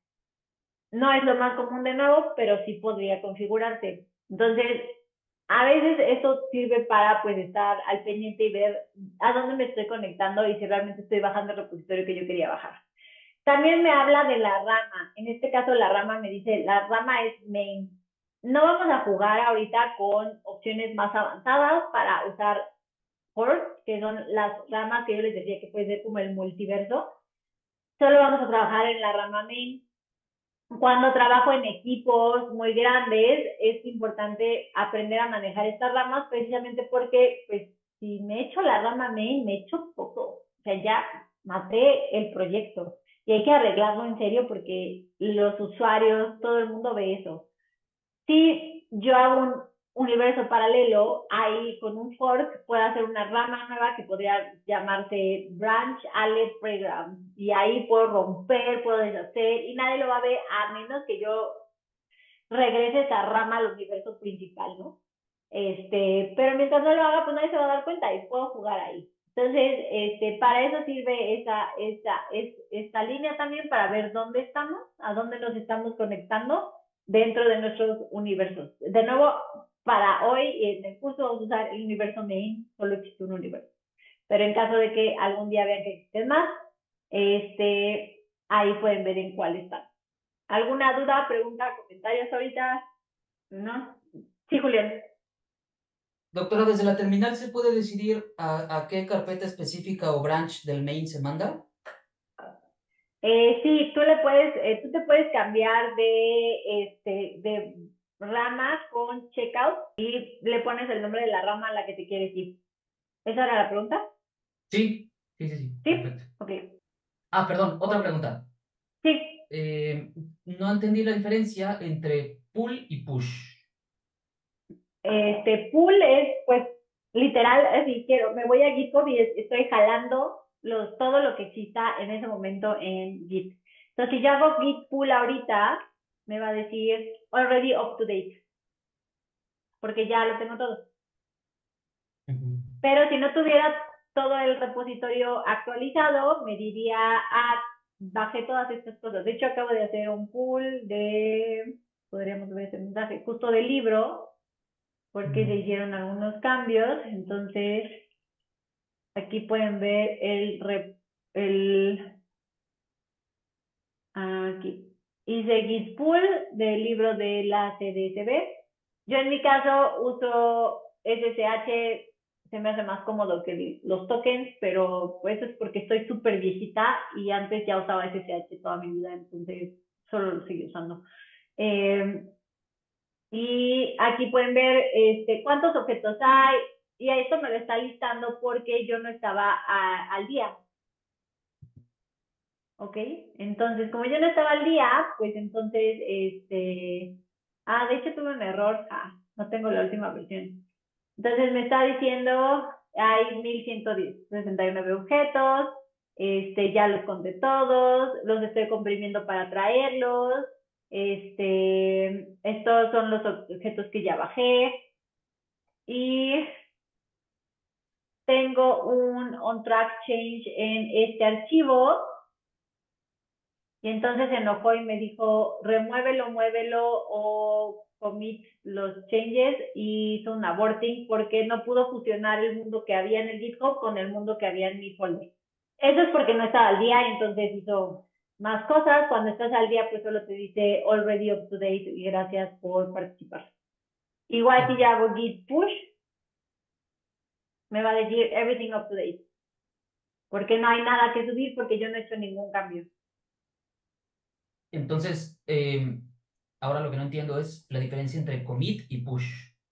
No es lo más común de nuevo, pero sí podría configurarse. Entonces, a veces esto sirve para pues estar al pendiente y ver a dónde me estoy conectando y si realmente estoy bajando el repositorio que yo quería bajar. También me habla de la rama. En este caso la rama me dice, la rama es main. No vamos a jugar ahorita con opciones más avanzadas para usar Force, que son las ramas que yo les decía que puede ser como el multiverso. Solo vamos a trabajar en la rama main. Cuando trabajo en equipos muy grandes, es importante aprender a manejar estas ramas precisamente porque, pues, si me echo la rama main, me echo poco. O sea, ya maté el proyecto y hay que arreglarlo en serio porque los usuarios, todo el mundo ve eso. Si yo hago un universo paralelo, ahí con un fork puedo hacer una rama nueva que podría llamarse Branch Alert Program. Y ahí puedo romper, puedo deshacer y nadie lo va a ver a menos que yo regrese esa rama al universo principal, ¿no? Este, pero mientras no lo haga, pues nadie se va a dar cuenta y puedo jugar ahí. Entonces, este, para eso sirve esa, esa, es, esta línea también para ver dónde estamos, a dónde nos estamos conectando dentro de nuestros universos. De nuevo, para hoy en el curso vamos a usar el universo main, solo existe un universo. Pero en caso de que algún día vean que existen más, este, ahí pueden ver en cuál están. ¿Alguna duda, pregunta, comentarios ahorita? ¿No? Sí, Julián. Doctora, desde la terminal se puede decidir a, a qué carpeta específica o branch del main se manda. Eh, sí, tú le puedes, eh, tú te puedes cambiar de, este, de rama con checkout y le pones el nombre de la rama a la que te quieres ir. ¿Esa era la pregunta? Sí, sí, sí, sí. Sí, Perfecto. ok. Ah, perdón, otra Ok. pregunta. Sí, Eh, no entendí la diferencia entre pull y push. este pull es, pues, literal, así quiero, me voy a GitHub y estoy jalando los, todo lo que exista en ese momento en Git. Entonces, si yo hago git pull ahorita, me va a decir already up to date, porque ya lo tengo todo. Uh-huh. Pero si no tuviera todo el repositorio actualizado, me diría, ah, bajé todas estas cosas. De hecho, acabo de hacer un pull de, podríamos ver ese mensaje, justo del libro, porque uh-huh. se hicieron algunos cambios. Entonces, aquí pueden ver el, rep, el aquí. Hice git pull del libro de la C D S B. Yo en mi caso uso S S H, se me hace más cómodo que los tokens, pero pues es porque estoy súper viejita y antes ya usaba S S H toda mi vida, entonces solo lo sigo usando. Eh, y aquí pueden ver este, cuántos objetos hay, y a esto me lo está listando porque yo no estaba a, al día. ¿Ok? Entonces, como yo no estaba al día, pues entonces, este, ah, de hecho tuve un error, ah, no tengo la última versión. Entonces me está diciendo, hay mil ciento sesenta y nueve objetos, este, ya los conté todos, los estoy comprimiendo para traerlos, Este, estos son los objetos que ya bajé. Y tengo un on-track change en este archivo. Y entonces se enojó y me dijo, remuévelo, muévelo o commit los changes, y hizo un aborting porque no pudo fusionar el mundo que había en el GitHub con el mundo que había en mi folder. Eso es porque no estaba al día, entonces hizo más cosas. Cuando estás al día, pues solo te dice already up to date y gracias por participar. Igual si ya hago git push, me va a decir everything up to date, porque no hay nada que subir porque yo no he hecho ningún cambio. Entonces, eh, ahora lo que no entiendo es la diferencia entre commit y push.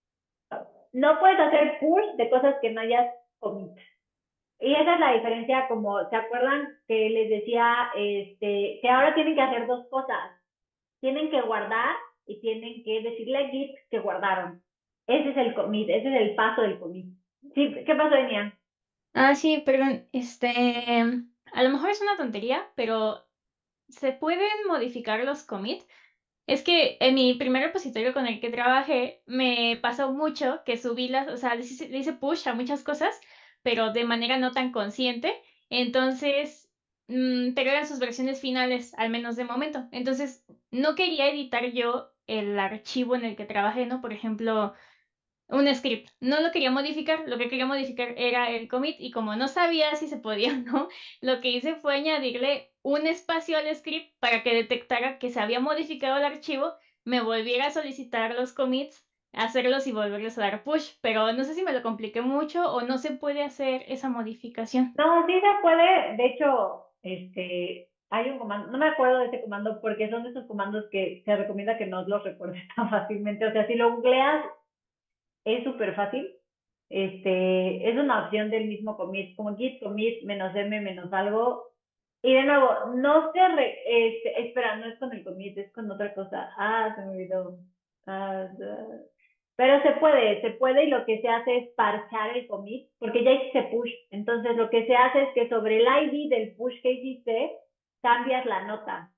No puedes hacer push de cosas que no hayas commit. Y esa es la diferencia, como, ¿se acuerdan que les decía este, que ahora tienen que hacer dos cosas? Tienen que guardar y tienen que decirle a Git que guardaron. Ese es el commit, ese es el paso del commit. Sí, ¿qué pasó, Enia? Ah, sí, perdón. Este, a lo mejor es una tontería, pero ¿se pueden modificar los commits? Es que en mi primer repositorio con el que trabajé me pasó mucho que subí las, o sea, le hice, le hice push a muchas cosas, pero de manera no tan consciente. Entonces, mm, pero eran sus versiones finales, al menos de momento. Entonces, no quería editar yo el archivo en el que trabajé, ¿no? Por ejemplo, un script. No lo quería modificar, lo que quería modificar era el commit, y como no sabía si se podía o no, lo que hice fue añadirle un espacio al script para que detectara que se había modificado el archivo, me volviera a solicitar los commits, hacerlos y volverles a dar push, pero no sé si me lo compliqué mucho o no se puede hacer esa modificación. No, sí se puede. De hecho, este, hay un comando, no me acuerdo de ese comando porque son de esos comandos que se recomienda que no los recuerdes tan fácilmente. O sea, si lo googleas, es súper fácil. Este, es una opción del mismo commit, como git commit menos m menos algo. Y de nuevo, no se re, este, espera, no es con el commit, es con otra cosa. Ah, se me olvidó. Ah, pero se puede, se puede, y lo que se hace es parchar el commit, porque ya hiciste push. Entonces lo que se hace es que sobre el I D del push que hiciste, cambias la nota.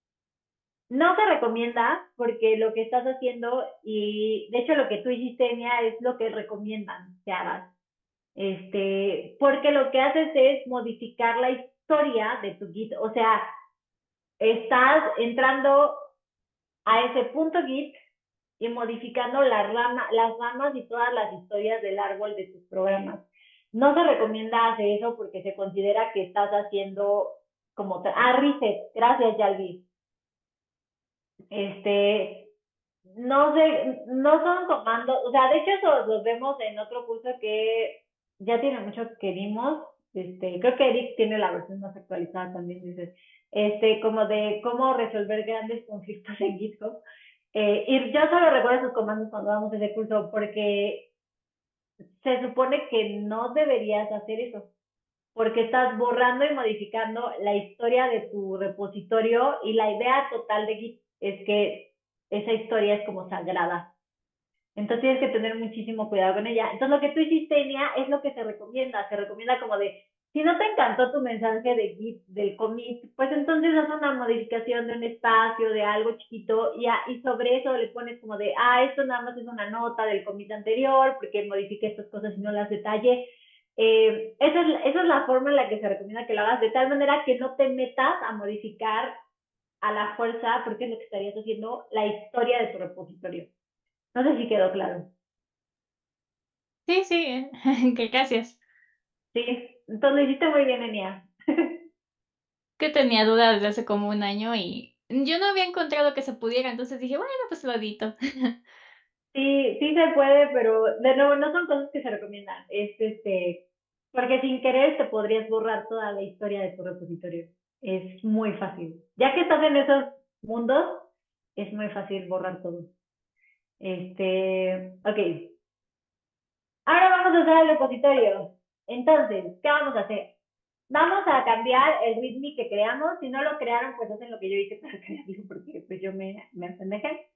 No se recomienda porque lo que estás haciendo, y de hecho lo que tú hiciste, Enia, es lo que recomiendan que hagas. Este, porque lo que haces es modificar la historia de tu Git. O sea, estás entrando a ese punto Git y modificando la rama, las ramas y todas las historias del árbol de tus programas. No se recomienda hacer eso porque se considera que estás haciendo como... Ah, reset. Gracias, Yalvi. Este, no sé, no son comandos, o sea, de hecho eso los vemos en otro curso que ya tiene mucho que vimos. Este, creo que Eric tiene la versión más actualizada también, dice, este, como de cómo resolver grandes conflictos en GitHub. Eh, y yo solo recuerdo esos comandos cuando damos ese curso porque se supone que no deberías hacer eso, porque estás borrando y modificando la historia de tu repositorio, y la idea total de Git es que esa historia es como sagrada. Entonces tienes que tener muchísimo cuidado con ella. Entonces lo que tú hiciste, Enia, es lo que se recomienda. Se recomienda como de, si no te encantó tu mensaje de Git, del commit, pues entonces haz una modificación de un espacio, de algo chiquito, y, a, y sobre eso le pones como de, ah, esto nada más es una nota del commit anterior, porque modifiqué estas cosas y no las detallé. Eh, esa, es, esa es la forma en la que se recomienda que lo hagas, de tal manera que no te metas a modificar a la fuerza, porque es lo que estarías haciendo, la historia de tu repositorio. No sé si quedó claro. Sí, sí, que gracias. Sí, entonces lo hiciste muy bien, Enia. Que tenía dudas desde hace como un año y yo no había encontrado que se pudiera, entonces dije, bueno, pues lo edito. Sí, sí se puede, pero de nuevo no son cosas que se recomiendan. Es este, porque sin querer te podrías borrar toda la historia de tu repositorio. Es muy fácil. Ya que estás en esos mundos, es muy fácil borrar todo. Este, ok. Ahora vamos a usar el repositorio. Entonces, ¿qué vamos a hacer? Vamos a cambiar el readme que creamos. Si no lo crearon, pues hacen lo que yo hice para crearlo, porque pues yo me, me apendejé.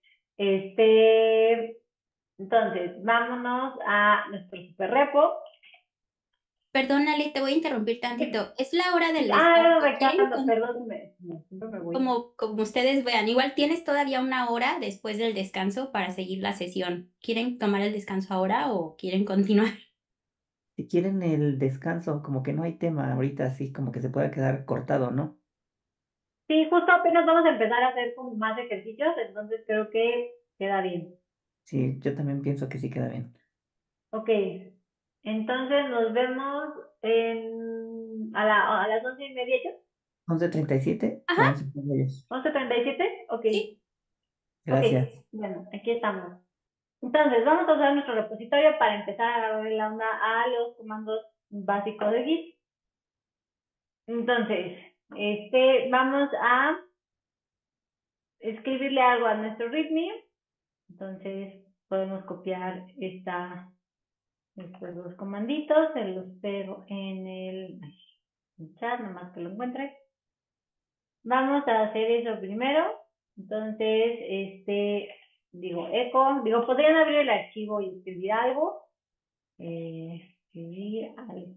Este, entonces, vámonos a nuestro super repo. Perdón, Ale, te voy a interrumpir tantito. Es la hora del Ah, descanso. ¿Quieren reclamando, con- perdón, me, me- siempre me voy. como, como ustedes vean, igual tienes todavía una hora después del descanso para seguir la sesión. ¿Quieren tomar el descanso ahora o quieren continuar? Si quieren el descanso, como que no hay tema ahorita, así como que se pueda quedar cortado, ¿no? Sí, justo apenas vamos a empezar a hacer como más ejercicios, entonces creo que queda bien. Sí, yo también pienso que sí queda bien. Ok, entonces nos vemos en, a, la, a las once y media ya. once treinta y siete o Ajá, once treinta y ocho. ¿once treinta y siete? Ok, sí. ok, Gracias. bueno, aquí estamos. Entonces, vamos a usar nuestro repositorio para empezar a darle la onda a los comandos básicos de Git. Entonces, este, vamos a escribirle algo a nuestro readme. Entonces, podemos copiar esta, estos dos comanditos, se los pego en el, el chat, nomás que lo encuentre. Vamos a hacer eso primero. Entonces, este, digo, echo, digo, podrían abrir el archivo y escribir algo. Eh, escribir algo.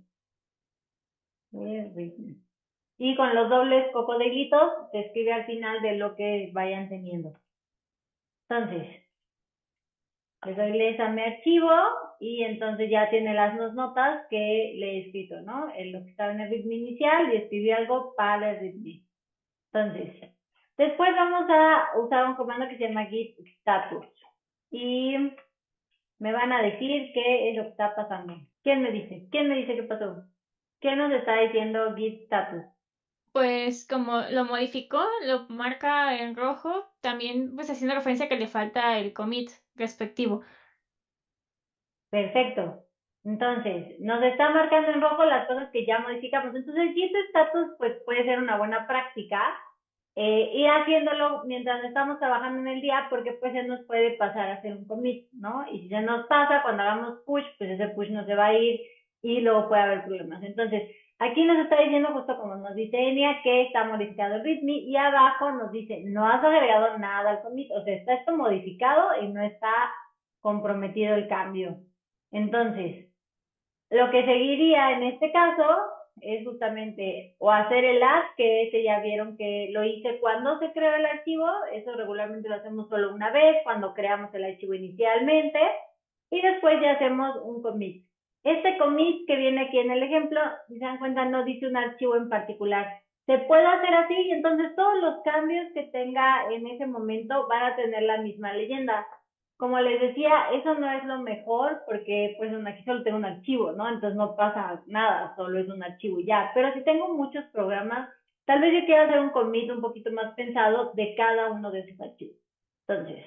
Y con los dobles cocodrilitos se escribe al final de lo que vayan teniendo. Entonces, le doy les a mi archivo y entonces ya tiene las dos notas que le he escrito, ¿no? En lo que estaba en el readme inicial y escribí algo para el readme. Entonces, después vamos a usar un comando que se llama git status y me van a decir qué es lo que está pasando. ¿Quién me dice? ¿Quién me dice qué pasó? ¿Qué nos está diciendo git status? Pues como lo modificó, lo marca en rojo, también pues haciendo referencia a que le falta el commit respectivo. Perfecto. Entonces, nos está marcando en rojo las cosas que ya modificamos. Entonces, git status pues puede ser una buena práctica. Eh, ir haciéndolo mientras estamos trabajando en el día, porque pues se nos puede pasar a hacer un commit, ¿no? Y si se nos pasa, cuando hagamos push, pues ese push no se va a ir y luego puede haber problemas. Entonces, aquí nos está diciendo justo como nos dice Enia, que está modificado el readme y abajo nos dice, no has agregado nada al commit, o sea, está esto modificado y no está comprometido el cambio. Entonces, lo que seguiría en este caso es justamente o hacer el add, que ese ya vieron que lo hice cuando se creó el archivo, eso regularmente lo hacemos solo una vez, cuando creamos el archivo inicialmente, y después ya hacemos un commit. Este commit que viene aquí en el ejemplo, si se dan cuenta, no dice un archivo en particular. Se puede hacer así y entonces todos los cambios que tenga en ese momento van a tener la misma leyenda. Como les decía, eso no es lo mejor porque pues aquí solo tengo un archivo, ¿no? Entonces no pasa nada, solo es un archivo y ya. Pero si tengo muchos programas, tal vez yo quiera hacer un commit un poquito más pensado de cada uno de esos archivos. Entonces,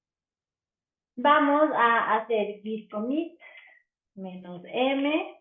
vamos a hacer git commit menos m,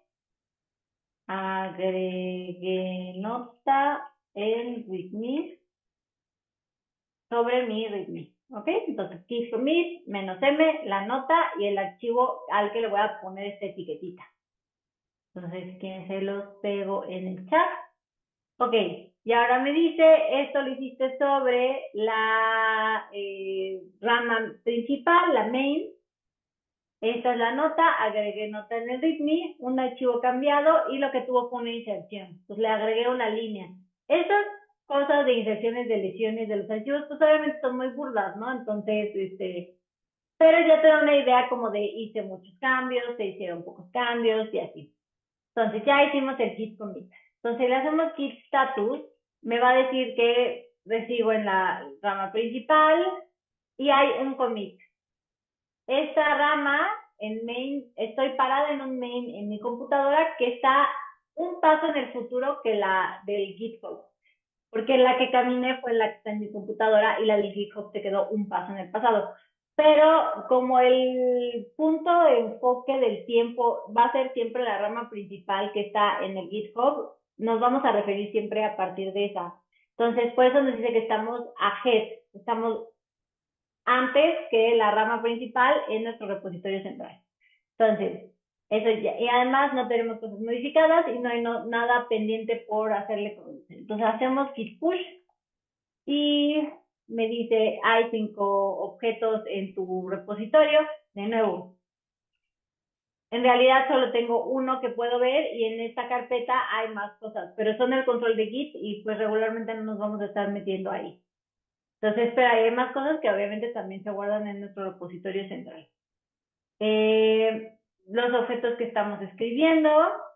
agregué nota en readme sobre mi readme. ¿Ok? Entonces, git commit menos m, la nota y el archivo al que le voy a poner esta etiquetita. Entonces, ¿quién se los pego en el chat? Ok, y ahora me dice, esto lo hiciste sobre la eh, rama principal, la main. Esta es la nota, agregué nota en el readme, un archivo cambiado y lo que tuvo fue una inserción. Pues le agregué una línea. Estas cosas de inserciones, de lesiones de los archivos, pues obviamente son muy burdas, ¿no? Entonces, este, pero ya te da una idea como de hice muchos cambios, se hicieron pocos cambios y así. Entonces ya hicimos el git commit. Entonces le hacemos git status, me va a decir que recibo en la rama principal y hay un commit. Esta rama en main, estoy parada en un main en mi computadora que está un paso en el futuro que la del GitHub, porque la que caminé fue la que está en mi computadora y la del GitHub se quedó un paso en el pasado. Pero como el punto de enfoque del tiempo va a ser siempre la rama principal que está en el GitHub, nos vamos a referir siempre a partir de esa. Entonces, por eso nos dice que estamos ahead, estamos antes que la rama principal en nuestro repositorio central. Entonces, eso ya, y además no tenemos cosas modificadas y no hay no, nada pendiente por hacerle. Entonces hacemos git push y me dice hay cinco objetos en tu repositorio. De nuevo, en realidad solo tengo uno que puedo ver y en esta carpeta hay más cosas, pero son el control de Git y pues regularmente no nos vamos a estar metiendo ahí. Entonces, pero hay más cosas que obviamente también se guardan en nuestro repositorio central. Eh, los objetos que estamos escribiendo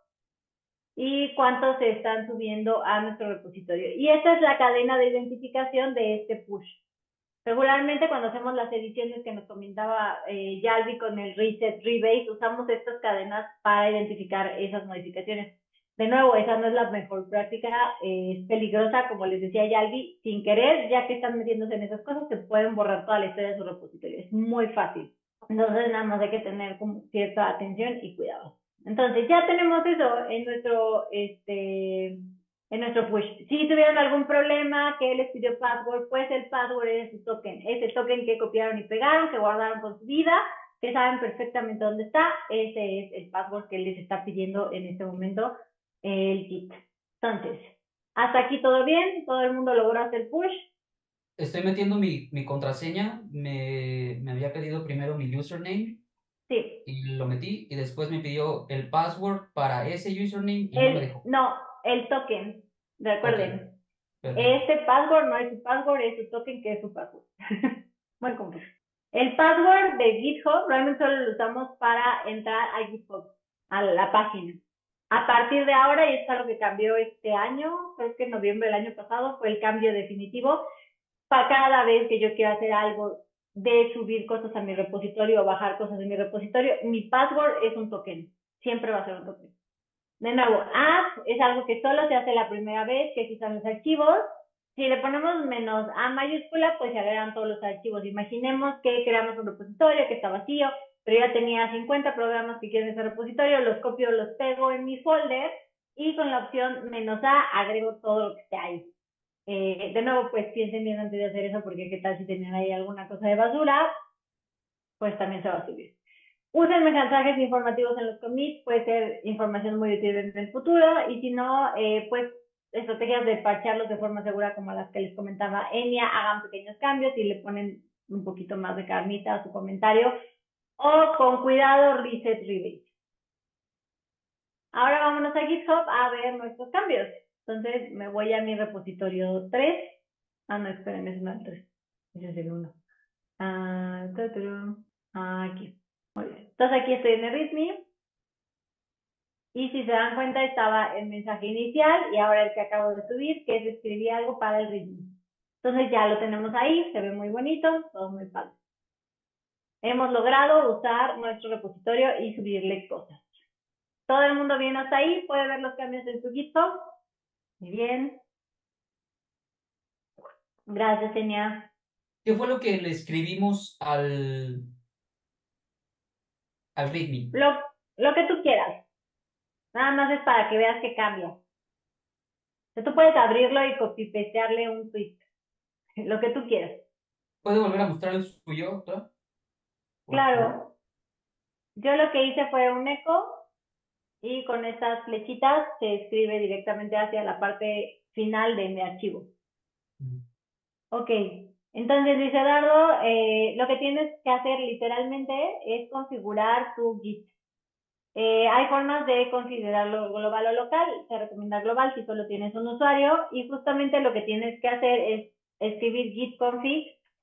y cuántos se están subiendo a nuestro repositorio. Y esta es la cadena de identificación de este push. Regularmente cuando hacemos las ediciones que nos comentaba eh, Yalvi con el reset, rebase, usamos estas cadenas para identificar esas modificaciones. De nuevo, esa no es la mejor práctica, eh, es peligrosa, como les decía Yalvi, sin querer, ya que están metiéndose en esas cosas, se pueden borrar toda la historia de su repositorio. Es muy fácil. Entonces, nada más hay que tener como cierta atención y cuidado. Entonces, ya tenemos eso en nuestro, este, en nuestro push. Si tuvieron algún problema que les pidió password, pues el password es su token. Ese token que copiaron y pegaron, que guardaron con su vida, que saben perfectamente dónde está, ese es el password que les está pidiendo en este momento el Git. Entonces, hasta aquí todo bien, todo el mundo logró hacer push. Estoy metiendo mi, mi contraseña. Me, me había pedido primero mi username Sí. y lo metí. Y después me pidió el password para ese username y no me El, dejó. no, el token. Recuerden, Ok, perfecto. este password no es su password, es su token que es su password. Muy confuso. El password de GitHub realmente solo lo usamos para entrar a GitHub, a la página. A partir de ahora, y esto es lo que cambió este año, creo que en noviembre del año pasado, fue el cambio definitivo. Para cada vez que yo quiero hacer algo de subir cosas a mi repositorio o bajar cosas de mi repositorio, mi password es un token. Siempre va a ser un token. De nuevo, app es algo que solo se hace la primera vez, que si son los archivos. Si le ponemos menos A mayúscula, pues se agregan todos los archivos. Imaginemos que creamos un repositorio que está vacío, pero ya tenía cincuenta programas que quieren ese repositorio, los copio, los pego en mi folder y con la opción menos A agrego todo lo que esté ahí. Eh, de nuevo, pues piensen bien antes de hacer eso, porque qué tal si tenían ahí alguna cosa de basura, pues también se va a subir. Usen mensajes informativos en los commits, puede ser información muy útil en el futuro, y si no, eh, pues estrategias de parchearlos de forma segura como las que les comentaba Enya, hagan pequeños cambios y le ponen un poquito más de carnita a su comentario, o con cuidado reset rebase. Ahora vámonos a GitHub a ver nuestros cambios. Entonces me voy a mi repositorio tres. Ah, no, esperen, es el tres. Ese es el uno. Ah, aquí. Muy bien. Entonces aquí estoy en el README. Y si se dan cuenta, estaba el mensaje inicial y ahora el que acabo de subir, que es escribir algo para el README. Entonces ya lo tenemos ahí, se ve muy bonito, todo muy padre. Hemos logrado usar nuestro repositorio y subirle cosas. ¿Todo el mundo bien hasta ahí? ¿Puede ver los cambios en su GitHub? Muy bien. Gracias, Enya. ¿Qué fue lo que le escribimos al, al README? Lo, lo que tú quieras. Nada más es para que veas que cambia. O sea, tú puedes abrirlo y copy-pastearle un tweet. Lo que tú quieras. ¿Puede volver a mostrar el suyo, doctora? Claro. Yo lo que hice fue un eco y con estas flechitas se escribe directamente hacia la parte final de mi archivo. Mm. Ok. Entonces, dice Dardo, eh, lo que tienes que hacer literalmente es configurar tu Git. Eh, hay formas de configurarlo global o local. Se recomienda global si solo tienes un usuario. Y justamente lo que tienes que hacer es escribir git config.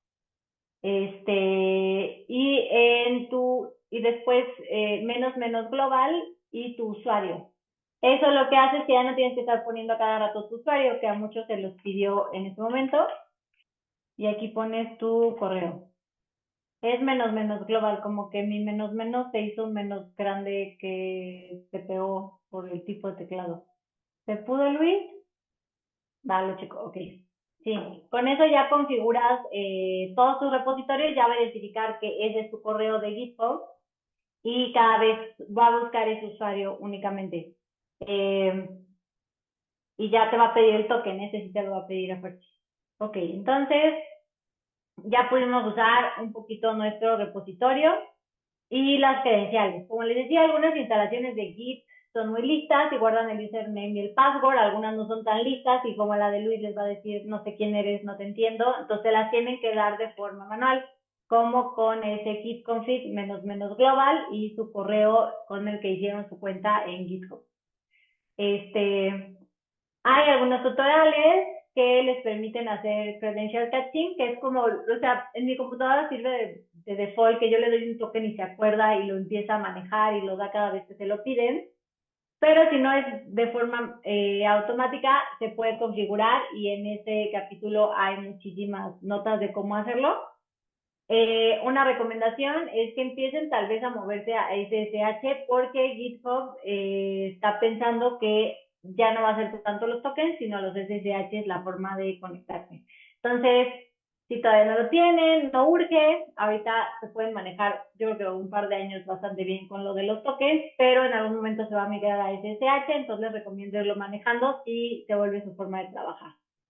Este, y en tu, y después eh, menos menos global y tu usuario. Eso lo que hace es que ya no tienes que estar poniendo a cada rato tu usuario, que a muchos se los pidió en este momento. Y aquí pones tu correo. Es menos menos global, como que mi menos menos se hizo menos grande que se pegó por el tipo de teclado. ¿Se pudo, Luis? Vale, chico, ok. Sí, con eso ya configuras eh, todos tus repositorios, ya va a identificar que ese es tu correo de GitHub y cada vez va a buscar ese usuario únicamente. Eh, y ya te va a pedir el token, ese sí te lo va a pedir a fuerza. Ok, entonces ya pudimos usar un poquito nuestro repositorio y las credenciales. Como les decía, algunas instalaciones de Git son muy listas y guardan el username y el password, algunas no son tan listas y como la de Luis les va a decir no sé quién eres, no te entiendo, entonces las tienen que dar de forma manual. como con ese git config menos menos global y su correo con el que hicieron su cuenta en GitHub. Este, hay algunos tutoriales que les permiten hacer credential caching, que es como, o sea, en mi computadora sirve de, de default que yo le doy un token y se acuerda y lo empieza a manejar y lo da cada vez que se lo piden. Pero si no es de forma eh, automática, se puede configurar y en este capítulo hay muchísimas notas de cómo hacerlo. Eh, una recomendación es que empiecen tal vez a moverse a S S H porque GitHub eh, está pensando que ya no va a ser tanto los tokens, sino los S S H es la forma de conectarse. Entonces, si todavía no lo tienen, no urge, ahorita se pueden manejar, yo creo que un par de años bastante bien con lo de los tokens, pero en algún momento se va a migrar a S S H, entonces les recomiendo irlo manejando si se vuelve su forma de trabajar.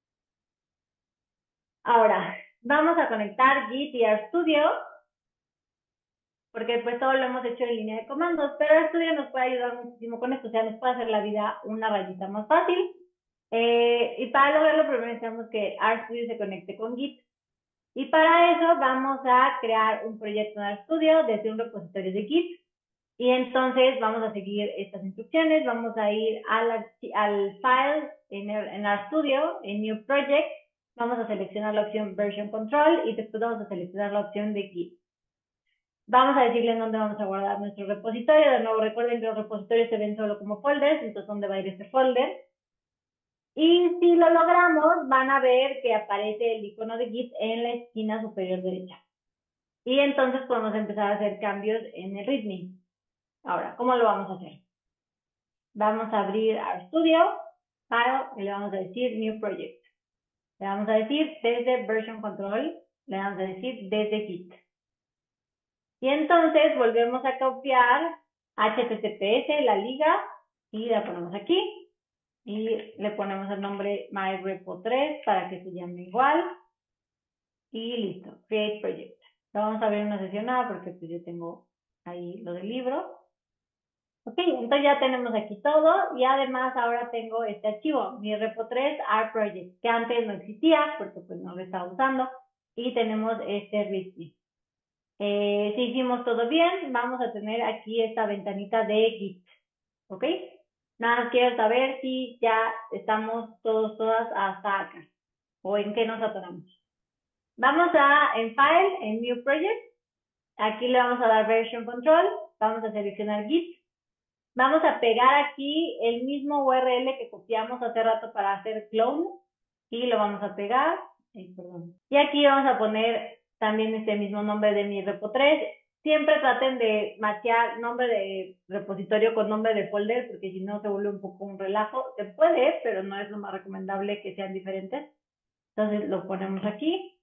Ahora, vamos a conectar Git y RStudio, porque pues todo lo hemos hecho en línea de comandos, pero RStudio nos puede ayudar muchísimo con esto, o sea, nos puede hacer la vida una rayita más fácil. Eh, y para lograrlo, primero necesitamos que RStudio se conecte con Git. Y para eso vamos a crear un proyecto en RStudio desde un repositorio de Git. Y entonces vamos a seguir estas instrucciones, vamos a ir al, al file en, en RStudio, en New Project, vamos a seleccionar la opción Version Control y después vamos a seleccionar la opción de Git. Vamos a decirle en dónde vamos a guardar nuestro repositorio. De nuevo, recuerden que los repositorios se ven solo como folders, entonces dónde va a ir este folder. Y si lo logramos, van a ver que aparece el icono de Git en la esquina superior derecha. Y entonces podemos empezar a hacer cambios en el README. Ahora, ¿cómo lo vamos a hacer? Vamos a abrir RStudio, File, y le vamos a decir New Project. Le vamos a decir desde Version Control, le vamos a decir desde Git. Y entonces volvemos a copiar H T T P S, la liga, y la ponemos aquí. Y le ponemos el nombre myrepo tres para que se llame igual. Y listo, Create Project. Lo vamos a ver en una sesión A porque pues yo tengo ahí lo del libro. Ok, entonces ya tenemos aquí todo y además ahora tengo este archivo, mi repo tres R project, que antes no existía porque pues no lo estaba usando. Y tenemos este README. Eh, si hicimos todo bien, vamos a tener aquí esta ventanita de Git, ¿ok? Nada más quiero saber si ya estamos todos, todas hasta acá, o en qué nos atoramos. Vamos a, en File, en New Project, aquí le vamos a dar Version Control, vamos a seleccionar Git, vamos a pegar aquí el mismo U R L que copiamos hace rato para hacer clone, y lo vamos a pegar, ay, perdón. Y aquí vamos a poner también este mismo nombre de mi repo tres. Siempre traten de machear nombre de repositorio con nombre de folder, porque si no se vuelve un poco un relajo. Se puede, pero no es lo más recomendable que sean diferentes. Entonces lo ponemos aquí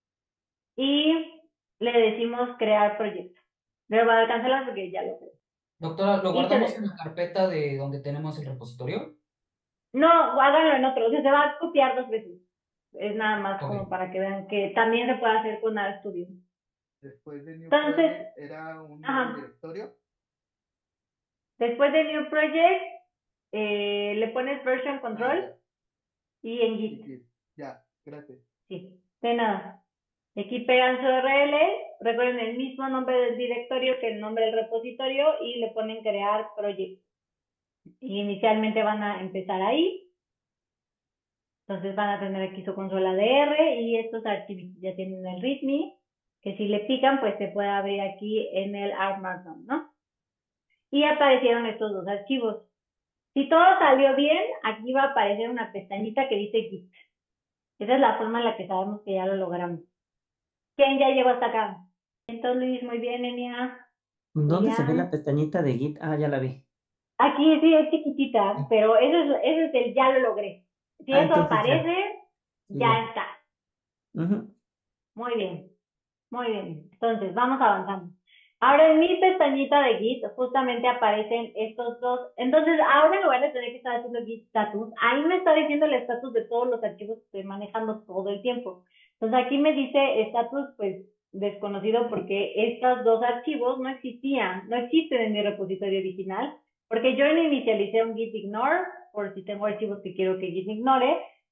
y le decimos crear proyecto. Le voy a cancelar porque ya lo creo. Doctora, ¿lo Y guardamos se- en la carpeta de donde tenemos el repositorio? No, háganlo en otro. O sea, se va a copiar dos veces. Es nada más Ok. como para que vean que también se puede hacer con RStudio. Después de New Entonces, Project era un ajá. nuevo directorio. Después de New Project, eh, le pones Version Ah, Control y en ya, Git. sí, sí, ya, gracias. Sí, de nada. Aquí pegan su U R L, recuerden el mismo nombre del directorio que el nombre del repositorio y le ponen crear proyecto. Y inicialmente van a empezar ahí. Entonces van a tener aquí su consola de R y estos archivos ya tienen el README, que si le pican pues se puede abrir aquí en el R Markdown, ¿no? Y aparecieron estos dos archivos. Si todo salió bien, aquí va a aparecer una pestañita que dice Git. Esa es la forma en la que sabemos que ya lo logramos. ¿Quién ya llegó hasta acá? Entonces, Luis, muy bien, Enia. ¿Dónde se ve Julián. la pestañita de Git? Ah, ya la vi. Aquí sí es chiquitita, pero eso es, eso es el ya lo logré. Si Ah, eso entonces ya. aparece, Sí, ya ya. está. Ujú. Muy bien, muy bien. Entonces, vamos avanzando. Ahora en mi pestañita de Git justamente aparecen estos dos. Entonces, ahora en lugar de tener que estar haciendo Git status, ahí me está diciendo el status de todos los archivos que estoy manejando todo el tiempo. Entonces, aquí me dice status, pues, desconocido porque estos dos archivos no existían, no existen en mi repositorio original, porque yo no inicialicé un git ignore, por si tengo archivos que quiero que Git ignore,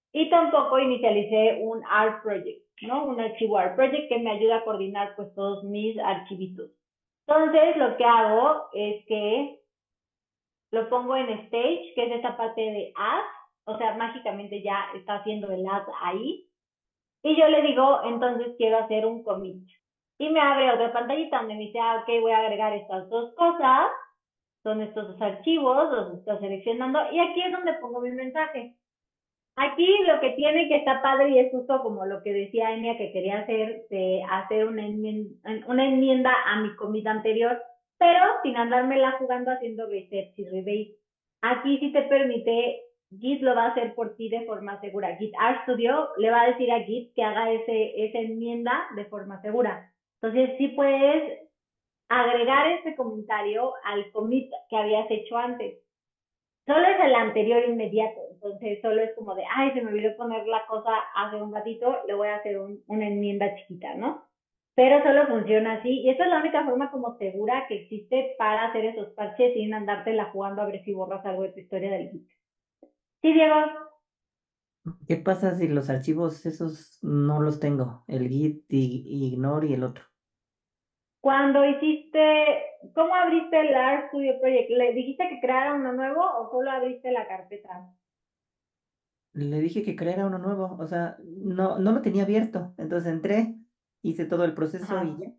Y tampoco inicialicé un art project, ¿no? Un archivo art project que me ayuda a coordinar pues todos mis archivitos. Entonces, lo que hago es que lo pongo en stage, que es esta parte de add, o sea, mágicamente ya está haciendo el add ahí. Y yo le digo, entonces quiero hacer un commit. Y me abre otra pantallita donde me dice, ah, ok, voy a agregar estas dos cosas, son estos dos archivos, los estoy seleccionando, y aquí es donde pongo mi mensaje. Aquí lo que tiene que está padre y es justo como lo que decía Enia que quería hacer, de hacer una enmienda, una enmienda a mi comida anterior, pero sin andármela jugando haciendo resets y rebase. Aquí sí te permite, Git lo va a hacer por ti de forma segura. Git RStudio le va a decir a Git que haga ese, esa enmienda de forma segura. Entonces sí puedes agregar ese comentario al commit que habías hecho antes. Solo es el anterior inmediato, entonces solo es como de, ay, se me olvidó poner la cosa hace un ratito, le voy a hacer un, una enmienda chiquita, ¿no? Pero solo funciona así, y esta es la única forma como segura que existe para hacer esos parches sin andártela jugando a ver si borras algo de tu historia del Git. Sí, Diego. ¿Qué pasa si los archivos esos no los tengo? El Git y, y Ignore y el otro. Cuando hiciste, ¿cómo abriste el RStudio Project? ¿Le dijiste que creara uno nuevo o solo abriste la carpeta? Le dije que creara uno nuevo, o sea, no, no lo tenía abierto. Entonces entré, hice todo el proceso Ajá. y ya.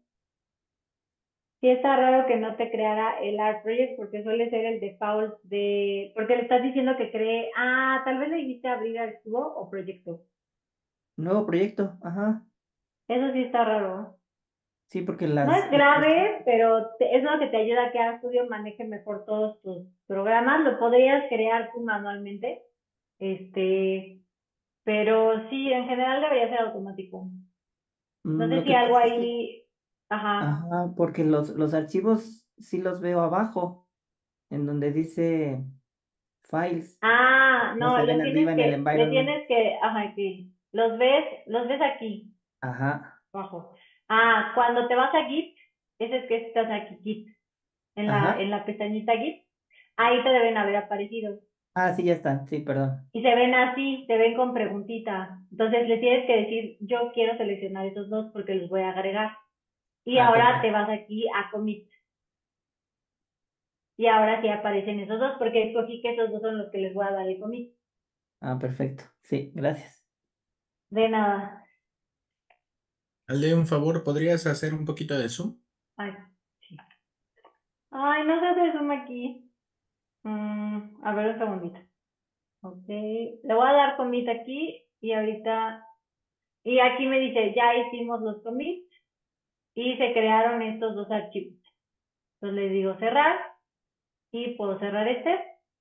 Sí está raro que no te creara el art project porque suele ser el default de, porque le estás diciendo que cree, ah, tal vez le dijiste abrir archivo o proyecto. Nuevo proyecto, ajá. Eso sí está raro. Sí, porque No las, es las- grave, pero te- es lo que te ayuda a que RStudio maneje mejor todos tus programas. Lo podrías crear tú manualmente, este, pero sí, en general debería ser automático. No mm, sé lo si que algo pasa es que, ahí, ajá. ajá, porque los, los archivos sí los veo abajo, en donde dice files, Ah, no no, se ven le arriba tienes en el que, le environment. tienes que, ajá, aquí. Los ves, los ves aquí. Ajá, Abajo. Ah, cuando te vas a Git, ese es que estás aquí, Git, en la, ajá. en la pestañita Git, ahí te deben haber aparecido. Ah, sí, ya están, sí, perdón. Y se ven así, se ven con preguntita. Entonces le tienes que decir, yo quiero seleccionar esos dos porque los voy a agregar. Y Ah, ahora te perfecto. vas aquí a commit. Y ahora sí aparecen esos dos porque escogí que esos dos son los que les voy a dar el commit. Ah, perfecto. Sí, gracias. De nada. Hazle un favor, ¿podrías hacer un poquito de zoom? Ay, sí. Ay, no se hace zoom aquí. Mm, a ver un segundito. Ok, le voy a dar commit aquí y ahorita, y aquí me dice, ya hicimos los commits y se crearon estos dos archivos. Entonces le digo cerrar y puedo cerrar este.